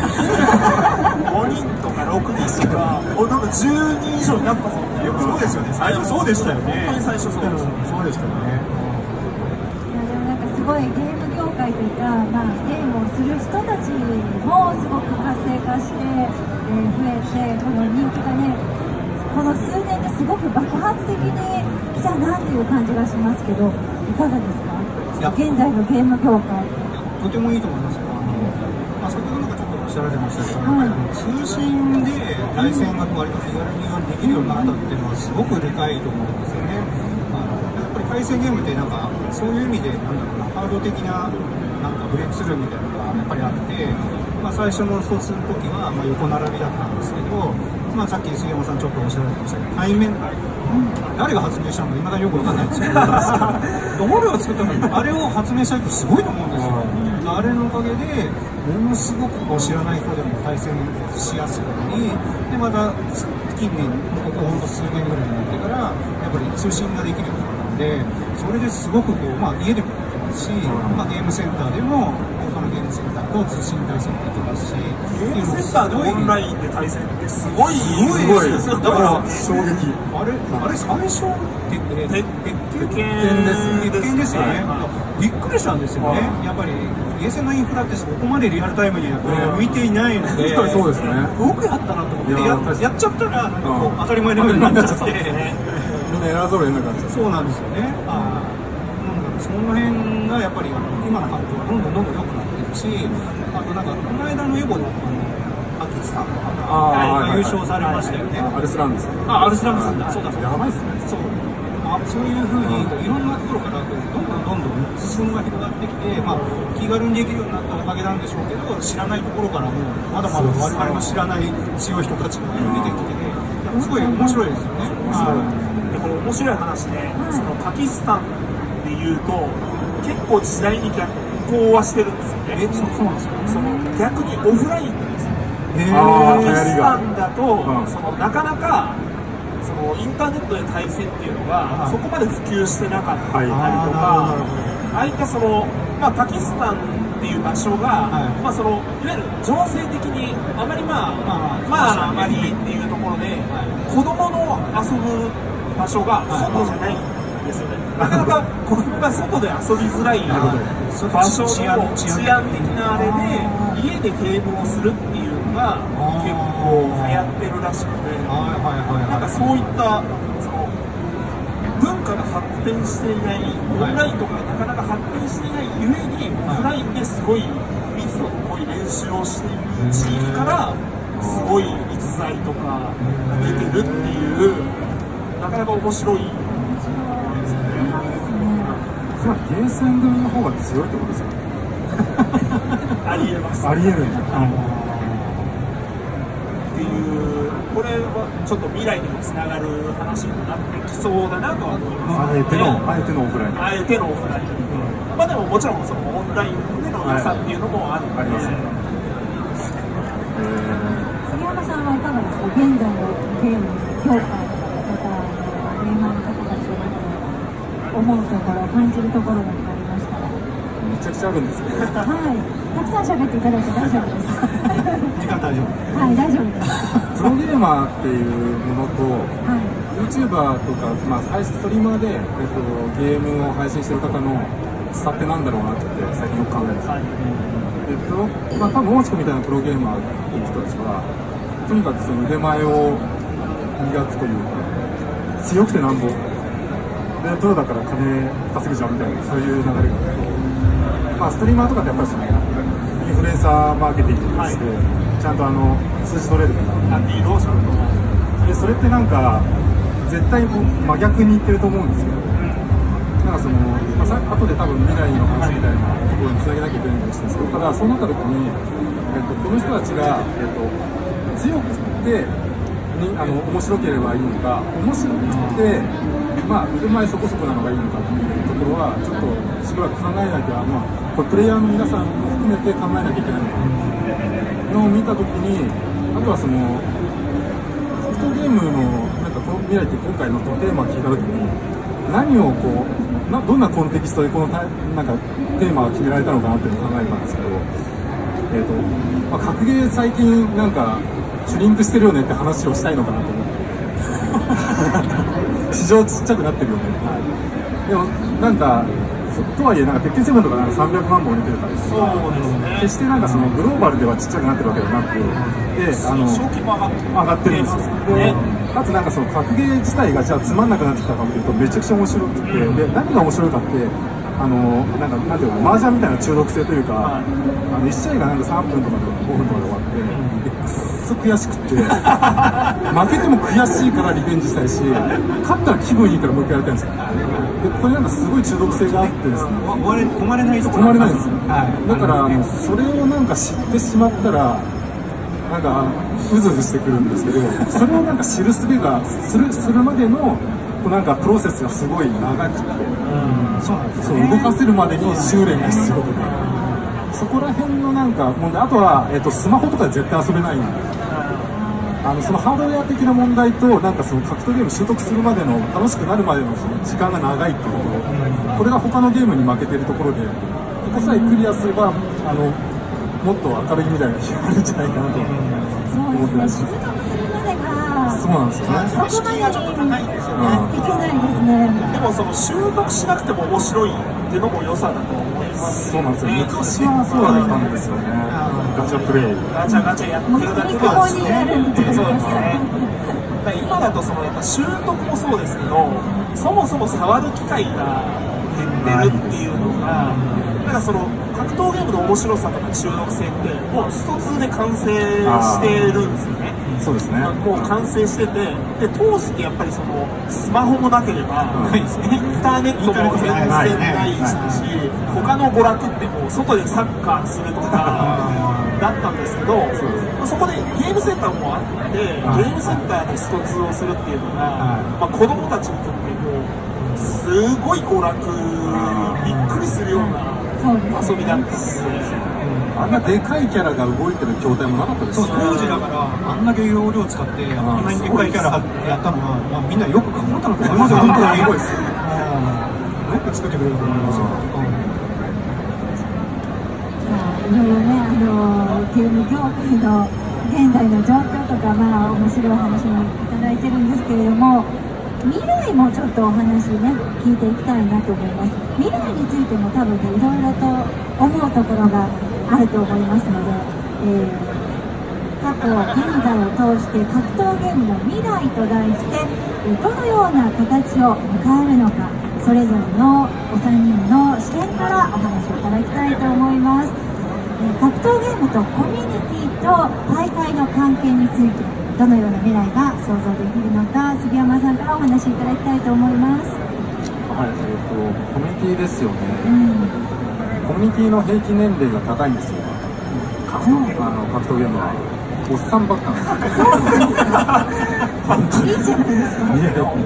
Speaker 4: 5人とか6人とか、なんか10人以上になったぞっていう。
Speaker 3: そうですよね。最初そうでしたよね。
Speaker 4: 本当に最初そうでした。
Speaker 3: そうでしたよね。
Speaker 1: いや、でもなんかすごいゲーム業界というか、まあ、ゲームをする人たちもすごく活性化して、増えて、この人気がね、この数年ですごく爆発的に来たなっていう感じがしますけど、いかがですか？現在のゲーム業界。
Speaker 3: とてもいいと思いますよ。まあ、先ほどなんかちょっとおっしゃられてましたけど、はい、通信で対戦が割と気軽にできるようになったっていうのはすごくでかいと思うんですよね。やっぱり対戦ゲームってなんかそういう意味でなんだろうな、ハード的ななんかブレイクスルーみたいなのがやっぱりあって、まあ、最初のスト2の時はまあ横並びだったんですけど、まあ、さっき杉山さんちょっとおっしゃられてましたけど、対面台、誰が発明したのかいまだによく分かんないんですけど、誰が作ったのか、あれを発明した人すごいと思うんですよ。あれのおかげでものすごく知らない人でも対戦しやすくなり、でまた近年ここほんと数年ぐらいになってからやっぱり通信ができるようになったので、それですごくこう、まあ、家でもできますし、まあ、ゲームセンターでも他のゲームセンターと通信対戦できますし、
Speaker 4: ゲームセンターでオンラインで対戦ってすごい
Speaker 2: ですよ。だから衝撃。
Speaker 3: あれ最初鉄拳ですよね。びっくりしたんですよね。やっぱりゲーセンのインフラってそこまでリアルタイムに向いていないので、
Speaker 2: そうですね。
Speaker 3: よくやったなと思ってやっちゃったら当たり前のようになっちゃって、み
Speaker 2: んな偉そうにな感じ。
Speaker 3: そうなんですよね。その辺がやっぱり今の環境はどんどん良くなってるし、あとなんかこの間のエボのパキスタンの方が優勝されましたよね。
Speaker 2: アルスラムさん。
Speaker 3: アルスラムさんだ。そうだ。
Speaker 2: やばいですね。
Speaker 3: そういうふうにいろんなところからどんどん裾野が広がってきて、まあ、気軽にできるようになったおかげなんでしょうけど、知らないところからもまだまだ我々の知らない強い人たちが出てきて、すごい面白いですよね。
Speaker 4: でこれ面白い話で、そのパキスタンでいうと結構時代に逆行はしてるんですよね。
Speaker 3: そうなんですよ。
Speaker 4: その逆にオフラインなんですよ。パ
Speaker 2: パ
Speaker 4: キスタンだと、そのなかなかそのインターネットで対戦っていうのがそこまで普及してなかったりとか、ああいったその、まあ、パキスタンっていう場所が、まあ、そのいわゆる情勢的にあまりあまりっていうところで、子供の遊ぶ場所が外じゃないんですよね。なかなか子供が外で遊びづらい場所の治安的なあれで家でゲームをするっていうのが結構流行ってるらしくて、なんかそういったその文化が発展していない、オンラインとかがなかなか発展していないゆえに、オフラインですごい密度の濃い練習をしている地域からすごい逸材とかが出てるっていう、なかなか面白いですね。
Speaker 2: つまりゲーセン組の方が強いってことですよね。
Speaker 4: ありえます。
Speaker 2: ありえるんだ。
Speaker 4: っていう、これはちょっと未来にもつながる話になってきそうだなとは思います。
Speaker 2: あえてのオフライン。
Speaker 4: あえてのオフライン。まあでももちろんそのオンラインでの良さっていうのもあるので。
Speaker 1: 杉山さんはいかがですか？現在のゲーム業界の方、ゲーマーの方たちの思うところ、感じるところがありましたら。
Speaker 2: めちゃくちゃあるんですけど。
Speaker 1: はい。たくさん喋っていただいて大丈夫です。
Speaker 3: 時間大丈夫。
Speaker 1: はい、大丈夫です。
Speaker 2: プロゲーマーっていうものと、
Speaker 1: はい、
Speaker 2: YouTuber とか、まあ、ストリーマーで、ゲームを配信してる方の差ってなんだろうなって最近よく考えてます。まあ、多分大地君みたいなプロゲーマーっていう人たちはとにかくその腕前を磨くというか、強くてなんぼでプロだから金稼ぐじゃんみたいな、そういう流れがあって、まあ、ストリーマーとかってやっぱりそのインフフルエンサーマーケティングとして、ちゃんと数字取れるから
Speaker 4: リードをちゃんと
Speaker 2: で、それってなんか絶対真逆にいってると思うんですよ。なんかその、後で多分未来の話みたいなところにつなげなきゃいけないんですけど、ただそうなった時に、この人たちが、強くて面白ければいいのか、面白くて腕前そこそこなのがいいのかっていうところはちょっとしばらく考えなきゃ、これプレイヤーの皆さんも含めて考えなきゃいけないのを見た時に、あとはその格闘ゲームのなんかこの未来って今回のテーマを聞いた時に何をどんなコンテキストでこのなんかテーマが決められたのかなっていうのを考えたんですけど、格ゲー最近なんかシュリンクしてるよねって話をしたいのかなと思って市場ちっちゃくなってるよね、でもなんかとはいえなんか鉄拳7とかなんか300万本売れてたりとか、決してなんかそのグローバルではちっちゃくなってるわけではなく、で
Speaker 4: 賞金も
Speaker 2: 上がってるんですよ。でかつなんかその格ゲー自体がじゃあつまんなくなってきたかというとめちゃくちゃ面白くて、で何が面白いかってなんていうの、麻雀みたいな中毒性というか、1試合がなんか3分とか5分とかで終わって、くっそ悔しくて負けても悔しいからリベンジしたいし、勝ったら気分いいからもう一回やりたいんですよ。でこれなんかすごい中毒性があってですね、
Speaker 3: 止まれないですよ。
Speaker 2: 止まれないんですよ。だからそれをなんか知ってしまったらなんかうずうずしてくるんですけど、それをなんか知るすべがするまでのなんかプロセスがすごい長くて、そう動かせるまでに修練が必要とか、そこら辺のなんか問題、あとは、スマホとかで絶対遊べないんで、そのハードウェア的な問題となんかその格闘ゲーム習得するまでの楽しくなるまでのその時間が長いっていうところ、これが他のゲームに負けてるところで、ここさえクリアすればもっと明るい未来が広がるんじゃないかなと思ってます。そうなんですよね。
Speaker 4: 敷居がちょっと高いんですよね。
Speaker 1: いけないですね。
Speaker 4: でもその習得しなくても面白いっていうのも良さだと思います。
Speaker 2: そうなんですよ。昔はそうだったんですよね。ガチャプレイ。
Speaker 4: ガチャやってるだけはですね。そうですね。今だとそのやっぱ習得もそうですけど、そもそも触る機会が減ってるっていうのが、なんかその格闘ゲームの面白さとか中毒性ってもうスト2で完成してるんですよね。
Speaker 2: そうですね。
Speaker 4: もう完成してて、で当時ってやっぱりそのスマホもなければ、インターネットも全然ないし、他の娯楽ってもう外でサッカーするとかだったんですけど、そこでゲームセンターもあって、ゲームセンターでスト2をするっていうのが、子供たちにとってもうすごい娯楽、びっくりするような遊びだったんですよ。
Speaker 2: あんなでかいキャラが動いてる筐体もなかったですよね。
Speaker 3: 当時だからあんだけ容量使ってあんなにでかいキャラやったのは、みんなよく頑張ったのと思いますよ。本当にすごいですよ。よく作ってくれると思いますよ。
Speaker 1: いろいろね、ゲーム業界の現在の状況とか、面白い話もいただいてるんですけれども、未来もちょっとお話ね、聞いていきたいなと思います。未来についても多分ね、いろいろと思うところがあると思いますので、過去、現在を通して格闘ゲームの未来と題して、どのような形を迎えるのか、それぞれのお三人の視点からお話をいただきたいと思います。格闘ゲームとコミュニティと大会の関係について、どのような未来が想像できるのか、杉山さんからお話しいただきたいと思います。
Speaker 2: はい、コミュニティですよね。コミュニティの平均年齢が高いんですよ。格闘ゲームはおっさんばっかなんですよ。本当に。いいじゃないですか。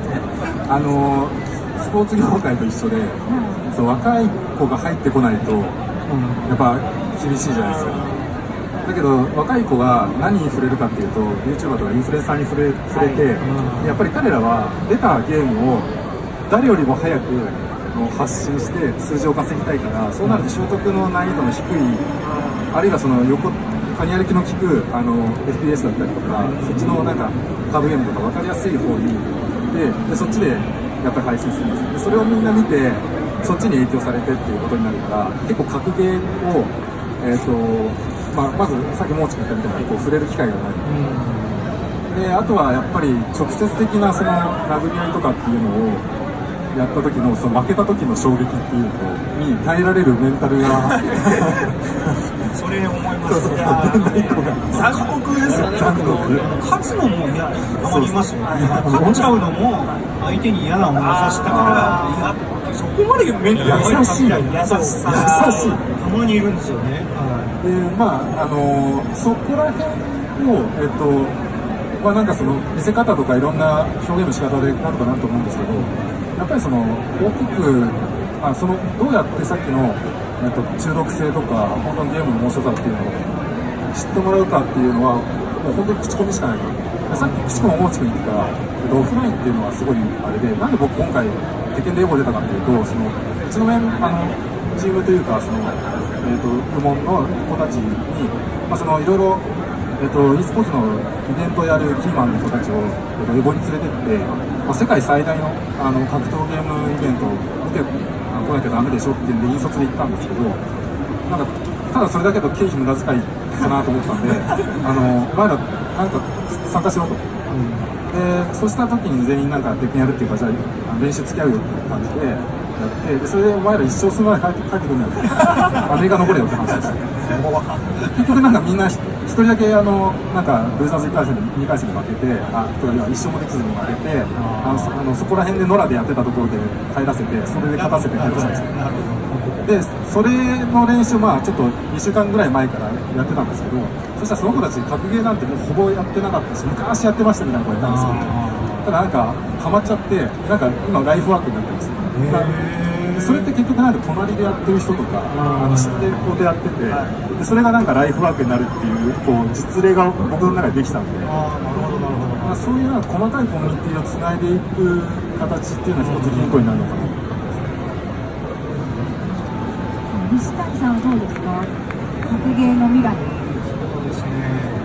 Speaker 2: スポーツ業界と一緒で、若い子が入ってこないと、やっぱ厳しいじゃないですか。だけど若い子が何に触れるかっていうと YouTuber とかインフルエンサーに触れて、やっぱり彼らは出たゲームを誰よりも早く発信して数字を稼ぎたいから、そうなると習得の難易度の低い、あるいはそのカニ歩きの効くFPS だったりとか、そっちのなんかカードゲームとか分かりやすい方にでそっちでやっぱり配信するんですよ。でそれをみんな見てそっちに影響されてっていうことになるから、結構格ゲーをまずさっきもうちょっと言ったみたいに触れる機会がない、であとはやっぱり直接的なその殴り合いとかっていうのをやった時のその負けた時の衝撃っていうのに耐えられるメンタルが
Speaker 3: それ思います。
Speaker 4: 残酷ですよね。
Speaker 3: 勝つのも嫌、たまにいますよ。勝っちゃうのも相手に嫌な思いさせたから嫌。そこまで面倒
Speaker 2: 優しい、優しい、
Speaker 3: たまにいるんですよね。
Speaker 2: で、まあそこら辺をまあなんかその見せ方とかいろんな表現の仕方でなんとかなると思うんですけど、やっぱりその大きくそのどうやってさっきの中毒性とか本当にゲームの面白さっていうのを知ってもらうかっていうのはもう本当に口コミしかないから。さっき口コミ大地君言ってたオフラインっていうのはすごいあれで、なんで僕今回テケンでエボ出たかっていうと、そのうちのチームというかその部門の子たちにそのいろいろe スポーツのイベントをやるキーマンの人たちをエボに連れてって、世界最大の格闘ゲームイベントを見て来なきゃダメでしょっていうんで引率で行ったんですけど、なんかただそれだけだと経費無駄遣いかなと思ったんで前らなんか参加しろと、でそうした時に全員なんか鉄拳やるっていうか、じゃあ練習付き合うよっていう感じでやって、でそれでお前ら一生するまで帰ってくるんだよアメリカ残れよって話でした結局なんかみんな一人だけなんかルーザーズ1回戦で2回戦で負けて、1人は一生もできずに負けて、そこら辺で野良でやってたところで帰らせて、それで勝たせて帰らせたんですよ。でそれの練習ちょっと2週間ぐらい前からやってたんですけど、そしたらその子たち格ゲーなんてもうほぼやってなかったし、昔やってましたみたいな子がいたんですよ。ただなんかハマっちゃって、なんか今ライフワークになってます。それって結局なんか隣でやってる人とか知ってる子でやってて、でそれがなんかライフワークになるっていう実例が僕の中でできたんで、そういう細かいコミュニティをつないでいく形っていうのは一つヒントになるのかな。
Speaker 1: 西谷さんはどうですか、格ゲーの未来。
Speaker 3: そうですね、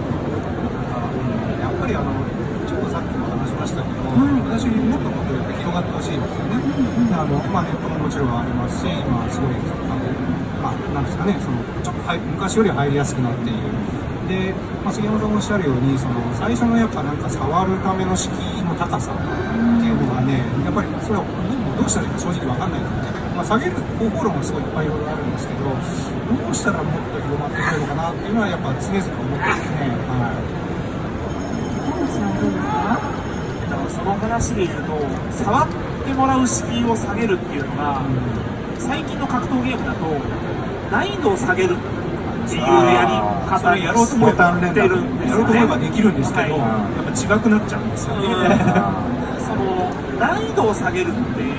Speaker 3: やっぱりちょっとさっきも話しましたけど、私もっともっと広がってほしいんですよね。ネットももちろんありますし、今すごいなんですかね、ちょっと昔より入りやすくなっている。で、杉山さんもおっしゃるように、最初のやっぱなんか触るための敷居の高さっていうのがね、やっぱりそれはどうしたらいいか正直わかんないですよね。下げる方法論もすごいいっぱいいろいろあるんですけど、どうしたらもっと広まってくるのかなっていうのはやっぱ常々思ってますね。
Speaker 4: その話で言うと、触ってもらう敷居を下げるっていうのが、最近の格闘ゲームだと難易度を下げるっていうやり方にやろうと思えばできるんですよね。やろうと思えばできるんですけど、やっぱ違くなっちゃうんですよね。その難易度を下げるって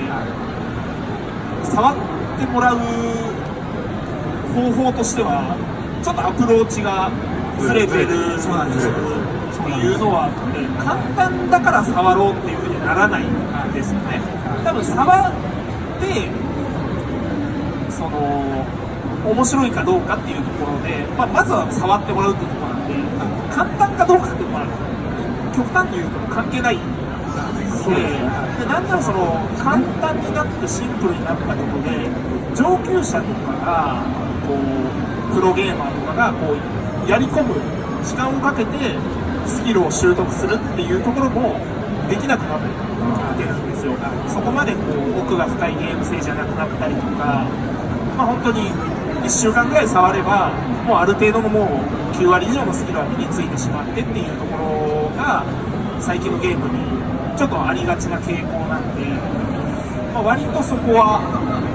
Speaker 4: 触ってもらう方法としてはちょっとアプローチがずれてるっていうのはあって、簡単だから触ろうっていうふうにはならないんですよね。多分触って面白いかどうかっていうところで、まずは触ってもらうっていうところなんで、簡単かどうかっていうのは極端に言うと関係ないんですよ。で、なんなら簡単になってシンプルになったことで、上級者とかがプロゲーマーとかがやり込む時間をかけてスキルを習得するっていうところもできなくなってるんですよ。そこまで奥が深いゲーム性じゃなくなったりとか、本当に1週間ぐらい触ればもうある程度のもう9割以上のスキルは身についてしまってっていうところが最近のゲームにちょっとありがちな傾向なんで、割とそこは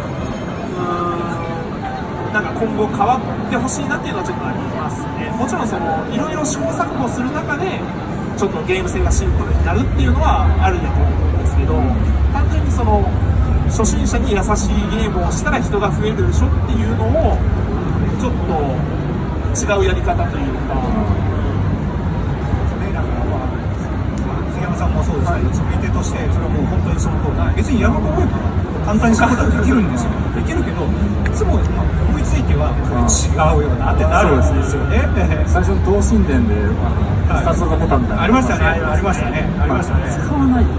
Speaker 4: なんか今後変わってほしいなっていうのはちょっとありますね。もちろんいろいろ試行錯誤する中でちょっとゲーム性がシンプルになるっていうのはあるんだと思うんですけど、単純に初心者に優しいゲームをしたら人が増えるでしょっていうのをちょっと違うやり方というか、
Speaker 3: 杉山さんもそうですけど、作り手としてそれはもう本当にその通り、別にやろうと思えば簡単にすることはできるんですよ。できるけど、いつも思いついてはこれ違うよなってなるんですよね。
Speaker 2: 最初の同心伝で必殺技ボタンみたいな
Speaker 3: ありましたね、ありましたね、ありましたね。
Speaker 2: 使わない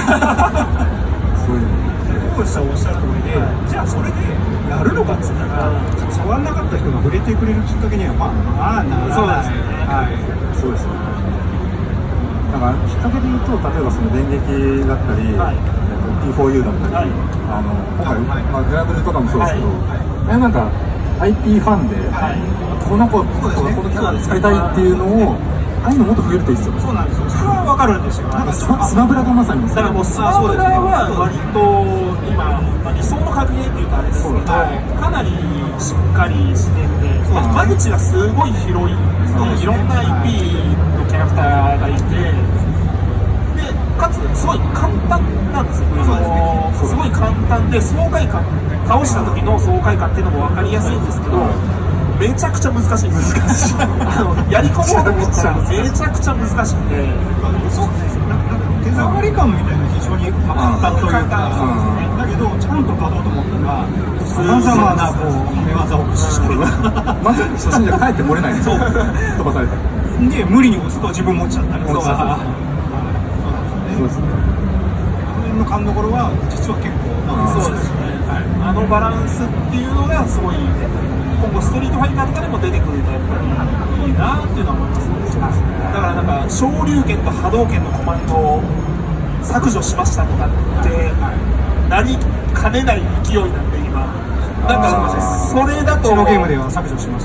Speaker 2: そういうの
Speaker 3: 小内さんおっしゃる通りで、じゃあそれでやるのかっつったら、触らなかった人が触れてくれるきっかけにはならない。
Speaker 4: そうですよね。
Speaker 2: そうですね。だからきっかけで言うと、例えば電撃だったり、P4U だったり、今回グラブルとかもそうですけど、なんか IP ファンで、この子とかこのキャラ使いたいっていうのを、ああいうのもっと増えるといいですよ。
Speaker 3: そうなんですよ。それはわかるんですよ。なんか
Speaker 2: スマブラがまさに
Speaker 4: だからもうスマブラは割と今、理想の格ゲーっていうかあれですけど、かなりしっかりしてて、間口がすごい広いんですね。いろんな IP のキャラクターがいて、でかつすごい簡単なんですよ。すごい簡単で爽快感、倒した時の爽快感っていうのも分かりやすいんですけど、めちゃくちゃ難しいんです。やり込もうと思ったらめちゃくちゃ難しくて、
Speaker 3: そうですね。手触り感みたいな非常に簡単というか、だけどちゃんと勝とうと思ったらさまざまなこう目技を駆使して
Speaker 2: まず初心者帰ってこれないんですよ。飛ばされた
Speaker 3: で無理に押すと自分持っちゃったりとか。
Speaker 2: そうですね。
Speaker 3: この辺の勘どころは実は結構
Speaker 4: そうですね。あのバランスっていうのがすごい今後ストリートファイターとかでも出てくるとやっぱりいいなっていうのは思いますね。だからなんか昇竜拳と波動拳のコマンドを削除しましたとかってなりかねない勢いなんで今。なんかそれだと
Speaker 3: うちのゲームでは削除しました。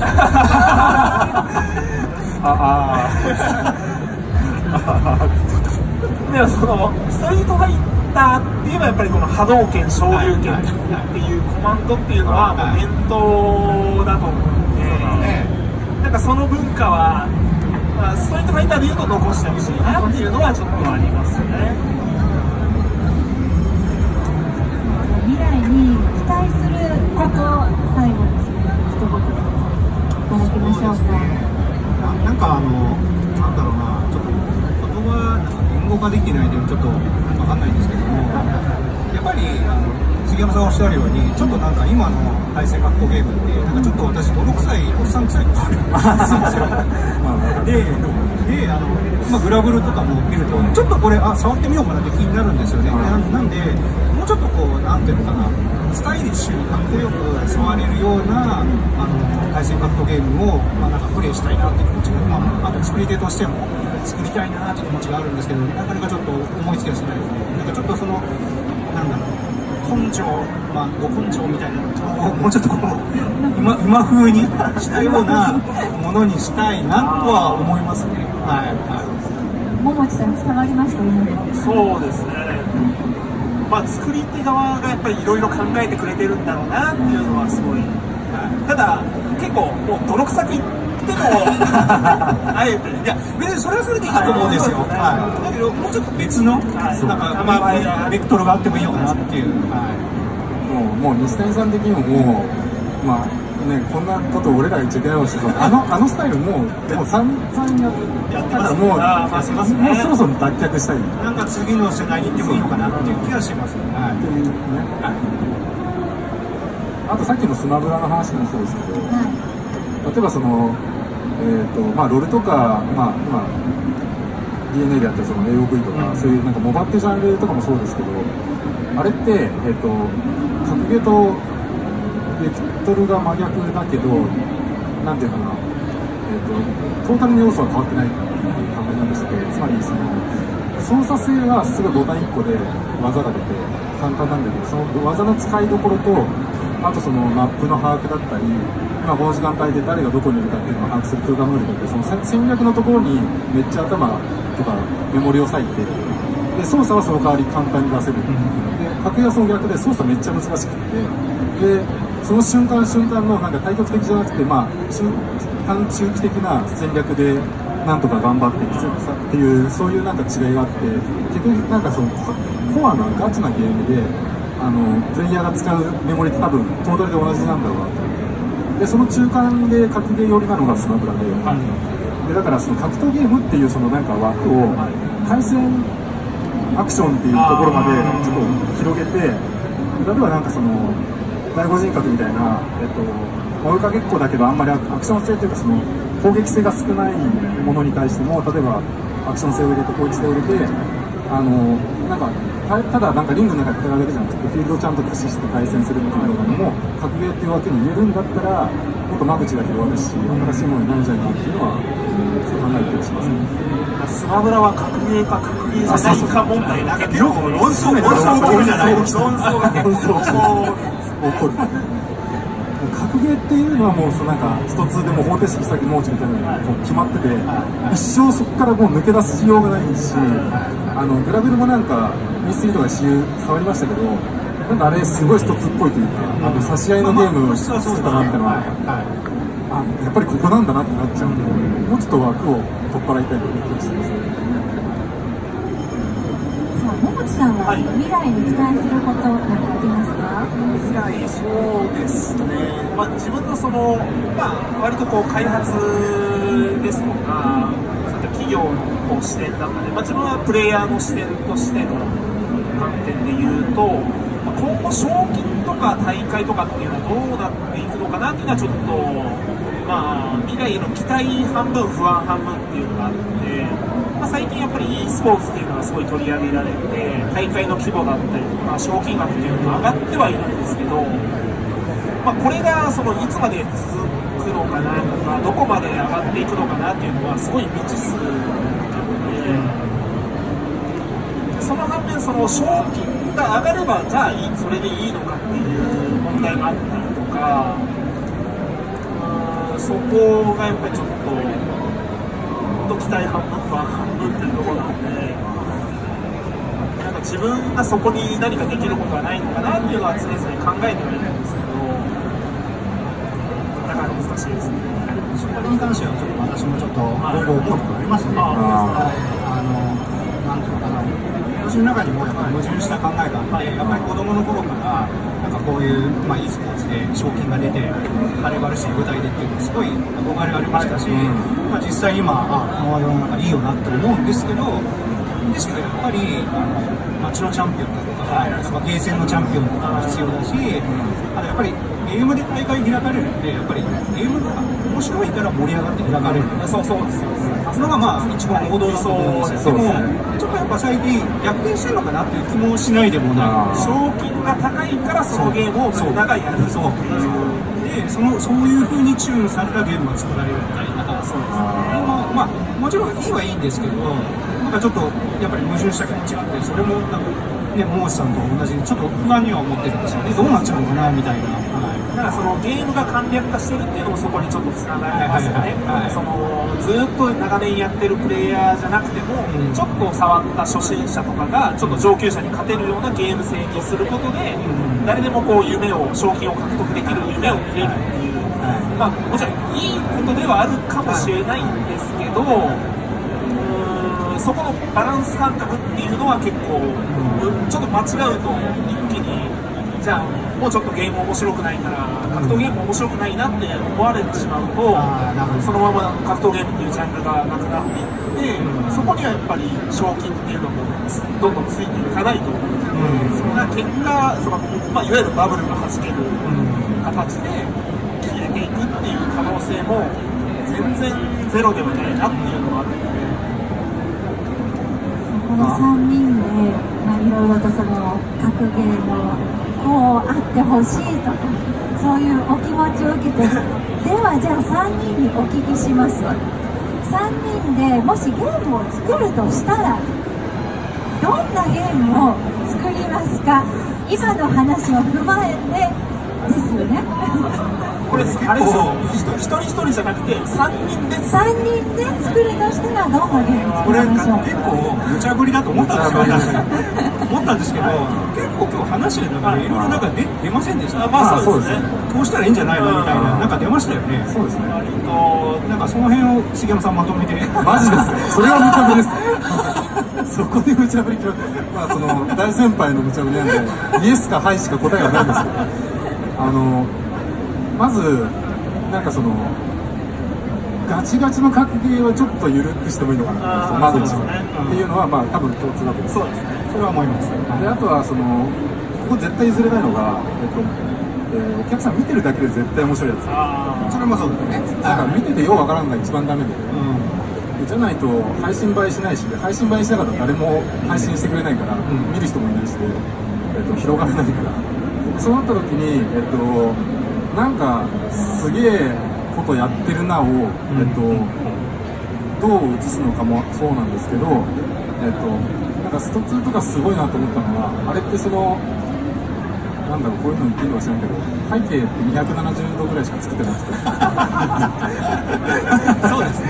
Speaker 4: でもそのストリートファイターって言えばやっぱりこの波動拳、昇竜拳っていうコマンドっていうのはもう伝統だと思うんで、なんかその文化は、ストリートファイターでいうと残してほしいなっていうのはちょっとありますね。
Speaker 1: 未来に期待すること最後に一言いただきましょうか。
Speaker 3: なんかなんだろうな、ちょっと言葉言語化できてないんでちょっとわかんないんですけども、やっぱり杉山さんおっしゃるようにちょっとなんか今の対戦格闘ゲームってなんかちょっと私泥臭いおっさん臭いんですよ。でグラブルとかも見るとちょっとこれ触ってみようかなって気になるんですよね。なんでもうちょっとこうなんていうのかな、スタイリッシュにかっこよく触れるような対戦格闘ゲームをなんかプレイしたいなっていう気持ちが、あと作り手としても作りたいなっていう気持ちがあるんですけど、なかなかちょっと思いつきはしないですね。なんかちょっとそのなんだろう、根性、ご根性みたいなのをもうちょっとこう今風にしたようなものにしたいなとは思いますね。
Speaker 1: ももちさん伝わりました？
Speaker 4: そうですね。作り手側がやっぱりいろいろ考えてくれてるんだろうなっていうのはすごい。ただ結構もう泥臭く言ってもあえて
Speaker 3: いや別にそれはそれでいいと思うんですよ。だけどもうちょっと別のなんかベクトルがあってもいいのかなっていう。
Speaker 2: もう西谷さん的にももうこんなこと俺ら言っちゃいけないかもしれない。あのスタイルもう散々やったからもうそろそろ脱却したい。
Speaker 3: なんか次の世代に行ってもいいのかなっていう気がしますね。
Speaker 2: っていうね。あとさっきのスマブラの話もそうですけど、例えばそのロルとか今 DNA でやってるその AOV とか、そういうなんかモバってジャンルとかもそうですけど、あれって格ゲーとベクトルが真逆だけど、なんていうかな、トータルの要素は変わってないっていう考え方してて、つまりその操作性はすごいボタン1個で技が出て簡単なんだけど、その技の使いどころと、あとそのマップの把握だったり、今この時間帯で誰がどこにいるかっていうのを把握する空間能力だって、その戦略のところにめっちゃ頭とかメモリを割いて、で操作はその代わり簡単に出せる。で格ゲーはその逆で操作めっちゃ難しくて、でその瞬間瞬間のなんか対極的じゃなくて、短中期的な戦略でなんとか頑張っていくっていう、そういうなんか違いがあって、結局なんかそのコアなガチなゲームでプレイヤーが使うメモリって多分トータルで同じなんだろうなと。でその中間で格ゲー寄りなのがスマブラで、でだからその格闘ゲームっていうそのなんか枠を対戦アクションっていうところまでちょっと広げて、例えばなんかその第五人格みたいな追いかけっこだけどあんまりアクション性というかその攻撃性が少ないものに対しても、例えばアクション性を入れて攻撃性を入れてなんかただなんかリングの中で戦うだけじゃなくてフィールドをちゃんと駆使して対戦するっていうのも格ゲーっていう枠に入れるんだったらもっと間口が広がるし新しいものになるんじゃないかっていうのは考えたりしますね。
Speaker 4: スマブラは格ゲーか格ゲーじゃないか問題だけど論争が起こるじゃないですか。論争が起こる。
Speaker 2: 起こる。 格ゲーっていうのはもうなんか一つでも方程式先もうちみたいなのがこう決まってて、一生そこからもう抜け出すしようがないし、グラベルもなんか E3 とか CU 触りましたけど、なんかあれすごい一つっぽいというか、差し合いのゲームを作ったなってのは、やっぱりここなんだなってなっちゃうんで、もうちょっと枠を取っ払いたいという気がしてますね。
Speaker 1: 桃地さんは未来に期待することなんかありますか？
Speaker 4: 未来、そうですね、自分の割とこう開発ですとか、そういった企業のこう視点だったり、自分はプレイヤーの視点としての観点で言うと、今後賞金とか大会とかっていうのはどうなっていくのかなっていうのはちょっと、未来への期待半分不安半分っていうのがあって、最近やっぱり e スポーツっていうのがすごい取り上げられて、大会の規模だったりとか賞金額っていうのが上がってはいるんですけど、これがいつまで続くのかなとか、どこまで上がっていくのかなっていうのはすごい未知数なので、その反面賞金が上がればじゃあそれでいいのかっていう問題もあったりとか、そこがやっぱりちょっと期待半分不安半分っていうところなんで、なんか自分がそこに何かできることはないのかなっていうのは常々考えてはいるんですけど、なかなか難しいですね。
Speaker 3: そこに関してはちょっと私もちょっと思うところありますね。なんていうのかな、私の中にもやっぱり矛盾した考えがあって、やっぱり子供の頃からなんかこういう、e スポーツで賞金が出て晴れ晴れしい舞台でっていうのすごい憧れがありましたし、実際今この世の中いいよなって思うんですけど、やっぱり街のチャンピオンだとか、ゲーセンのチャンピオンとかも必要だし、やっぱりゲームで大会開かれるんで、やっぱりゲームが面白いから盛り上がって開かれる。
Speaker 4: そうですよね。
Speaker 3: それが一番王道だと思うんですよ。でもちょっとやっぱ最近逆転してるのかなっていう気もしないでもない。
Speaker 4: 賞金が高いからそのゲームをみんながやるそう
Speaker 3: で、そういう風にチューンされたゲームが作られるみたいな。そうですね。もちろんいいはいいんですけど、なんかちょっとやっぱり矛盾した気持ちがあって、それもなんかね、桃地さんと同じでちょっと不安には思ってるんですよね。どうなっちゃうのかなみたいな。
Speaker 4: だからゲームが簡略化してるっていうのもそこにちょっとつながりますよね。ずっと長年やってるプレイヤーじゃなくても、ちょっと触った初心者とかがちょっと上級者に勝てるようなゲーム性にすることで、誰でもこう賞金を獲得できる夢を見れるっていう、もちろんいいことではあるかもしれないんですけど、そこのバランス感覚っていうのは結構、ちょっと間違うと一気にじゃあもうちょっとゲーム面白くないから格闘ゲーム面白くないなって思われてしまうと、そのまま格闘ゲームっていうジャンルがなくなっていって、そこにはやっぱり賞金っていうのもどんどんついていかないと思うので、それが結果いわゆるバブルがはじける形で消えていくっていう可能性も全然ゼロではないなっていうのがあるので。
Speaker 1: この3人で、いろいろと格ゲーのこうあってほしいとか、そういうお気持ちを受けて、ではじゃあ3人にお聞きします。3人でもしゲームを作るとしたら、どんなゲームを作りますか？今の話を踏まえてですよね。
Speaker 4: これあれですよ、一人一人じゃなくて3人で
Speaker 1: 作るとしたらどんなゲームを作りましょう？
Speaker 3: これ結構無茶ぶりだと思ったんですよ。思ったんですけど、結構今日話してる中でいろいろなんか出ませんでした。
Speaker 4: そうですね。
Speaker 3: こうしたらいいんじゃないのみたいな、なんか出ましたよね。
Speaker 2: そうですね。
Speaker 3: なんかその辺を杉山さんまとめて。
Speaker 2: マジですか？それは無茶ぶりです。そこで無茶ぶりと、大先輩の無茶ぶりなんで、イエスかハイしか答えはないんですけど、まずなんかガチガチの格ゲーはちょっと緩くしてもいいのかな、まず一番っていうのは多分共通だと思います。
Speaker 4: そうですね。
Speaker 3: それは思います。
Speaker 2: で、あとはここ絶対譲れないのが、お客さん見てるだけで絶対面白いやつ。
Speaker 3: それもそうだね。
Speaker 2: だから見ててようわからんが一番ダメで、じゃないと配信映えしないし、配信映えしなかったら誰も配信してくれないから、見る人もいないしで、広がらないから、そうなった時になんかすげえことやってるなを、どう映すのかもそうなんですけど、なんかスト2とかすごいなと思ったのは、あれってなんなんだろう、こういうの言っていいのか知らんけど、背景って270度ぐらいしか作ってなくて
Speaker 3: そうですね、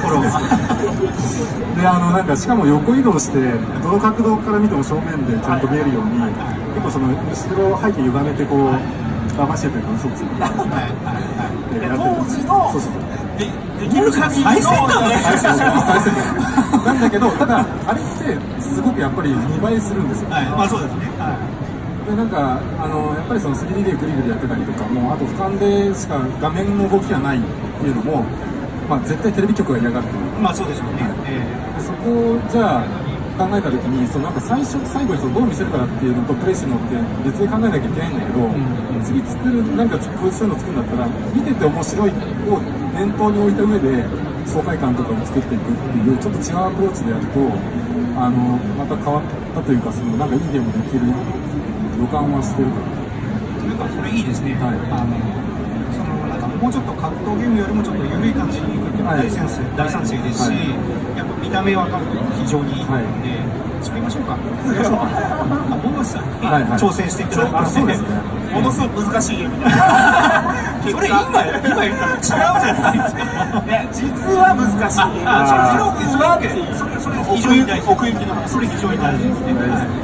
Speaker 2: で、なんかしかも横移動してどの角度から見ても正面でちゃんと見えるように、結構その後ろ背景歪めてこう騙してというか嘘ついてやってる。
Speaker 4: 当時の
Speaker 2: そうそう
Speaker 4: できる限りの
Speaker 2: 最先端なんだけど、ただあれってすごくやっぱり見栄えするんですよ。
Speaker 3: まあそうですね。
Speaker 2: でなんかやっぱりその 3D でグリグリやってたりとか、もうあと俯瞰でしか画面の動きがないっていうのも、まあ、絶対テレビ局が嫌がってる。
Speaker 3: まあそうでしょうね。
Speaker 2: でそこをじゃあ考えた時に、そのなんか最後にそのどう見せるかっていうのとプレイするのって別で考えなきゃいけないんだけど、次作るなんかこういうそういうの作るんだったら、見てて面白いを念頭に置いた上で爽快感とかを作っていくっていうちょっと違うアプローチでやると、また変わったというか、そのなんかいいゲームできる予感はしてるから。
Speaker 3: なんかそれいいですね。
Speaker 2: はい、
Speaker 3: そのなんかもうちょっと格闘ゲームよりもちょっと緩い感じにいくっていうのは大賛成ですし、やっぱ見た目は非常にいいので、作りましょうか。モモさんに挑戦していただくので、
Speaker 4: ものすごく難しいゲームだ。
Speaker 3: それ今言ったら違うじゃないですか。
Speaker 4: 実は難しいゲーム。
Speaker 3: それ非常に大事。奥行きのそれ非常に大事ですね。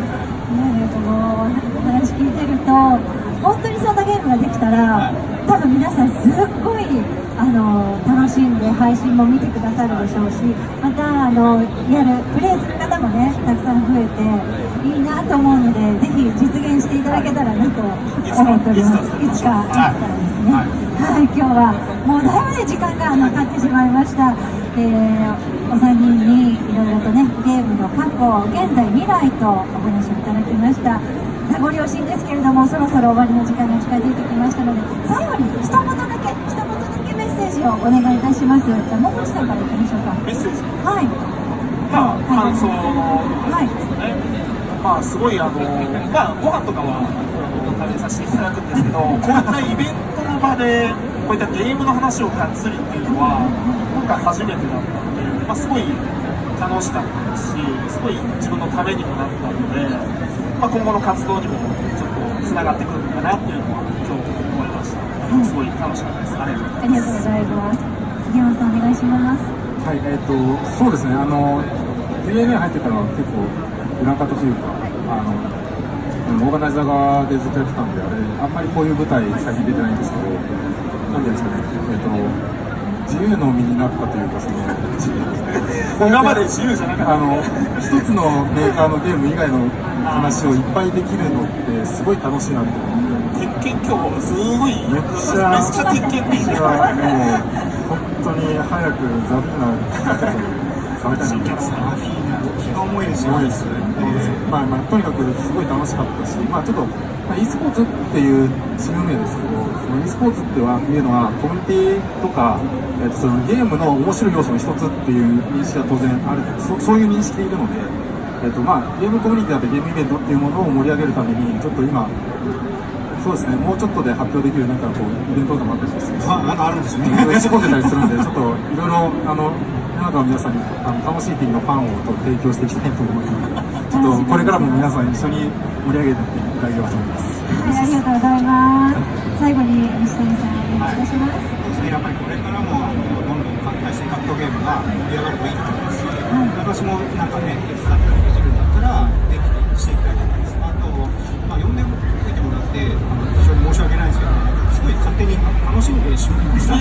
Speaker 1: 話聞いてると、本当にそんなゲームができたら、多分皆さんすっごい楽しんで配信も見てくださるでしょうし、またプレイする方もねたくさん増えていいなと思うので、ぜひ実現していただけたらなと思っております。いつかですね。はい、今日はもうだいぶね時間が経ってしまいました。お三人にいろいろとねゲームの過去、現在、未来とお話をいただきました。ご両親ですけれども、そろそろ終わりの時間が近づいてきましたので、最後に一言だけメッセージをお願いいたします。じゃあ、もこちさんからいきましょうか。
Speaker 4: メッセージ。
Speaker 1: はい。
Speaker 4: まあ、感想
Speaker 1: はい
Speaker 4: ですね。まあ、すごいまあ、ご飯とかは食べさせていただくんですけど、こういったイベントの場で、こういったゲームの話をがっつりっていうのは、今回初めてだったので、まあ、すごい楽しかったですし、すごい自分のためにもなったので、まあ、今後の活動にもちょっとつながってくるのかなっていうのは今日思いました。すごい楽しかったです。ありがとうございます。
Speaker 1: 杉山さんお願いします。
Speaker 2: はい、そうですね。DNA 入ってからは結構裏方というか、オーガナイザー側でずっとやってたんで、あんまりこういう舞台最近出てないんですけど、なんていうんですかね。自由の身になったというか、その
Speaker 4: 今まで自由じゃなかった
Speaker 2: 一つのメーカーのゲーム以外の話をいっぱいできるのってすごい楽しいなと思って。
Speaker 4: 鉄拳今日すごい
Speaker 2: めっちゃ
Speaker 4: 鉄拳っていいね。
Speaker 2: もう本当に早くザフィーナちょっと触りたいなと思います。
Speaker 3: 気が重いですよね。
Speaker 2: まあとにかくすごい楽しかったし、まあちょっとe スポーツっていうチーム名ですけど、その e スポーツっていうのはコミュニティとか、そのゲームの面白い要素の一つっていう認識は当然ある、そういう認識でいるので、まあゲームコミュニティだってゲームイベントっていうものを盛り上げるためにちょっと今そうですね、もうちょっとで発表できるなんかこうイベントとかもあったりするんです。
Speaker 3: なんかあるんですね。
Speaker 2: 仕込んでたりするんで、ちょっといろいろ世の中の皆さんに楽しいティーのファンを提供していきたいと思います。ちょっとこれからも皆さん一緒に盛り上げていただければと思います。
Speaker 1: はい、ありがとうございます。最後に西谷さんお願いします。
Speaker 3: やっぱりこれからもどんどん対戦格闘ゲームが盛り上がればいいと思いますし、私もなんかね手伝ったりできるんだったらぜひしていきたいと思います。あと、呼んでおいてもらって非常に申し訳ないですけど、すごい勝手に楽しんでしまいました。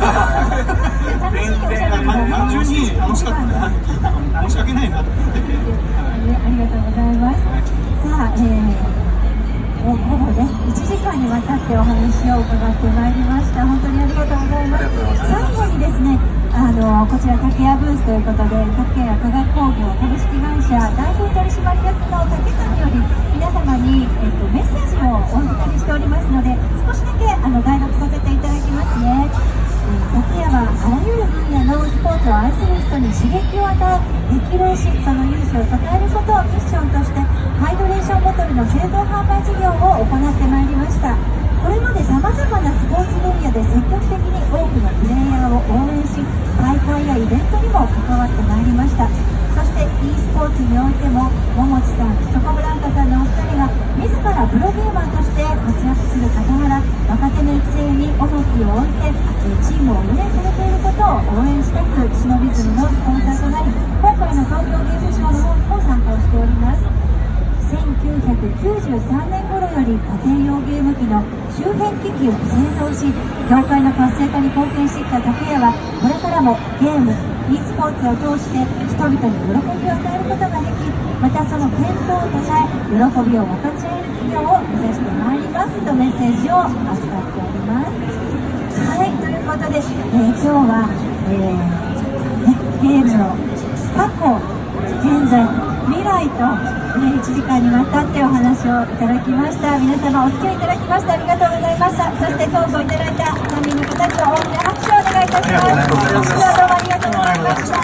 Speaker 3: 単純に楽しかったなって聞いたの申し訳ないなと思ってて、
Speaker 1: ありがとうございます。さあ、ほぼね1時間にわたってお話を伺ってまいりました。本当にありがとうございます。最後にですね、こちら竹谷ブースということで、竹谷化学工業株式会社代表取締役の竹谷より皆様に、メッセージをお預かりしておりますので、少しだけ代読させていただきますね。竹谷はあらゆる分野のスポーツを愛する人に刺激を与え、激励し、その勇姿を称えることをミッションとしてハイドレーションボトルの製造販売事業を行ってまいりました。これまでさまざまなスポーツ分野で積極的に多くのプレイヤーを応援し、大会やイベントにも関わってまいりました。そして e スポーツにおいても、ももちさん、チョコブランカさんのお二人が自らプロゲーマーとして活に重きを置いてチームを運営されていることを応援したく、シノビズムのスポンサーとなり、今回の東京ゲームショーの方にも参加をしております。1993年頃より家庭用ゲーム機の周辺機器を製造し、業界の活性化に貢献してきた竹谷は、これからもゲーム、e スポーツを通して人々に喜びを与えることができ、またその健康をたたえ、喜びを分かち合える企業を目指してまいりますとメッセージを預かっております。はい、ということで、今日は、ゲームの過去、現在、未来と、1時間にわたってお話をいただきました。皆様お付き合いいただきましてありがとうございました。そしてトークをいただいた3人の方たちを大きな拍手をお願いいたします。拍手をどうもありがとうございました。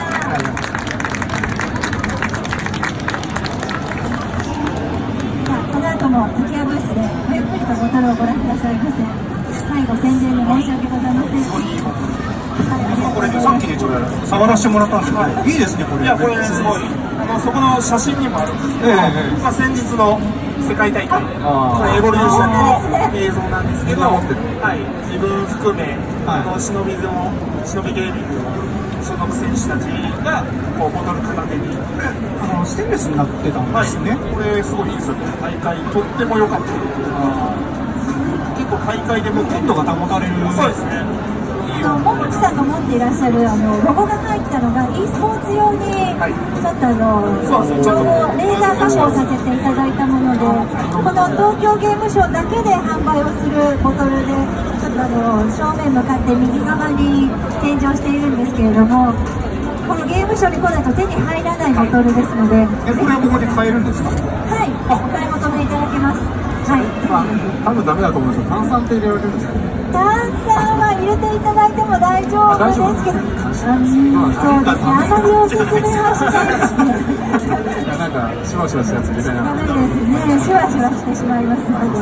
Speaker 1: この後も竹谷ブースでゆっくりとボトルをご覧くださいませ。最後宣伝に申し訳ございません。
Speaker 3: これさっきちょっと触らせてもらったんですけど、いいですねこれ。
Speaker 4: いやこれすごい。そこの写真にもあるんですけど、先日の世界大会、エボリューションの映像なんですけど、自分含め、シノビゲーミングの所属選手たちがこうボトル片手に
Speaker 3: ステンレスになってたんですね。
Speaker 4: これすごいいいですよね。大会とっても良かった。結構大会でも
Speaker 3: 鮮度が保たれる。
Speaker 4: そうですね。
Speaker 1: ももちさんが持っていらっしゃるロゴが入ったのが e スポーツ用にちょっと情報レーザー加工させていただいたもので、この東京ゲームショウだけで販売をするボトルで、ちょっと正面向かって右側に展示をしているんですけれども、このゲームショウに来ないと手に入らないボトルですので、
Speaker 3: これはここで買えるんですか？
Speaker 1: はい、お買い求めいただけます。はい、
Speaker 2: 多分ダメだと思うんですけど、炭酸って入れられるんですか？
Speaker 1: 炭酸は入れていただいても大丈夫ですけど、そうですね、あまりおすすめはしないですね。
Speaker 2: なんかシュワシュワしたやつ入れたいな。
Speaker 1: ダメですね、シュワシュワしてしまいますので、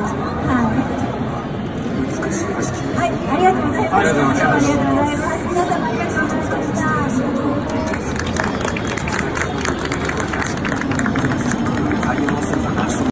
Speaker 1: はい、ありがとうございます。ありがとうございます。皆様ありがとうございました。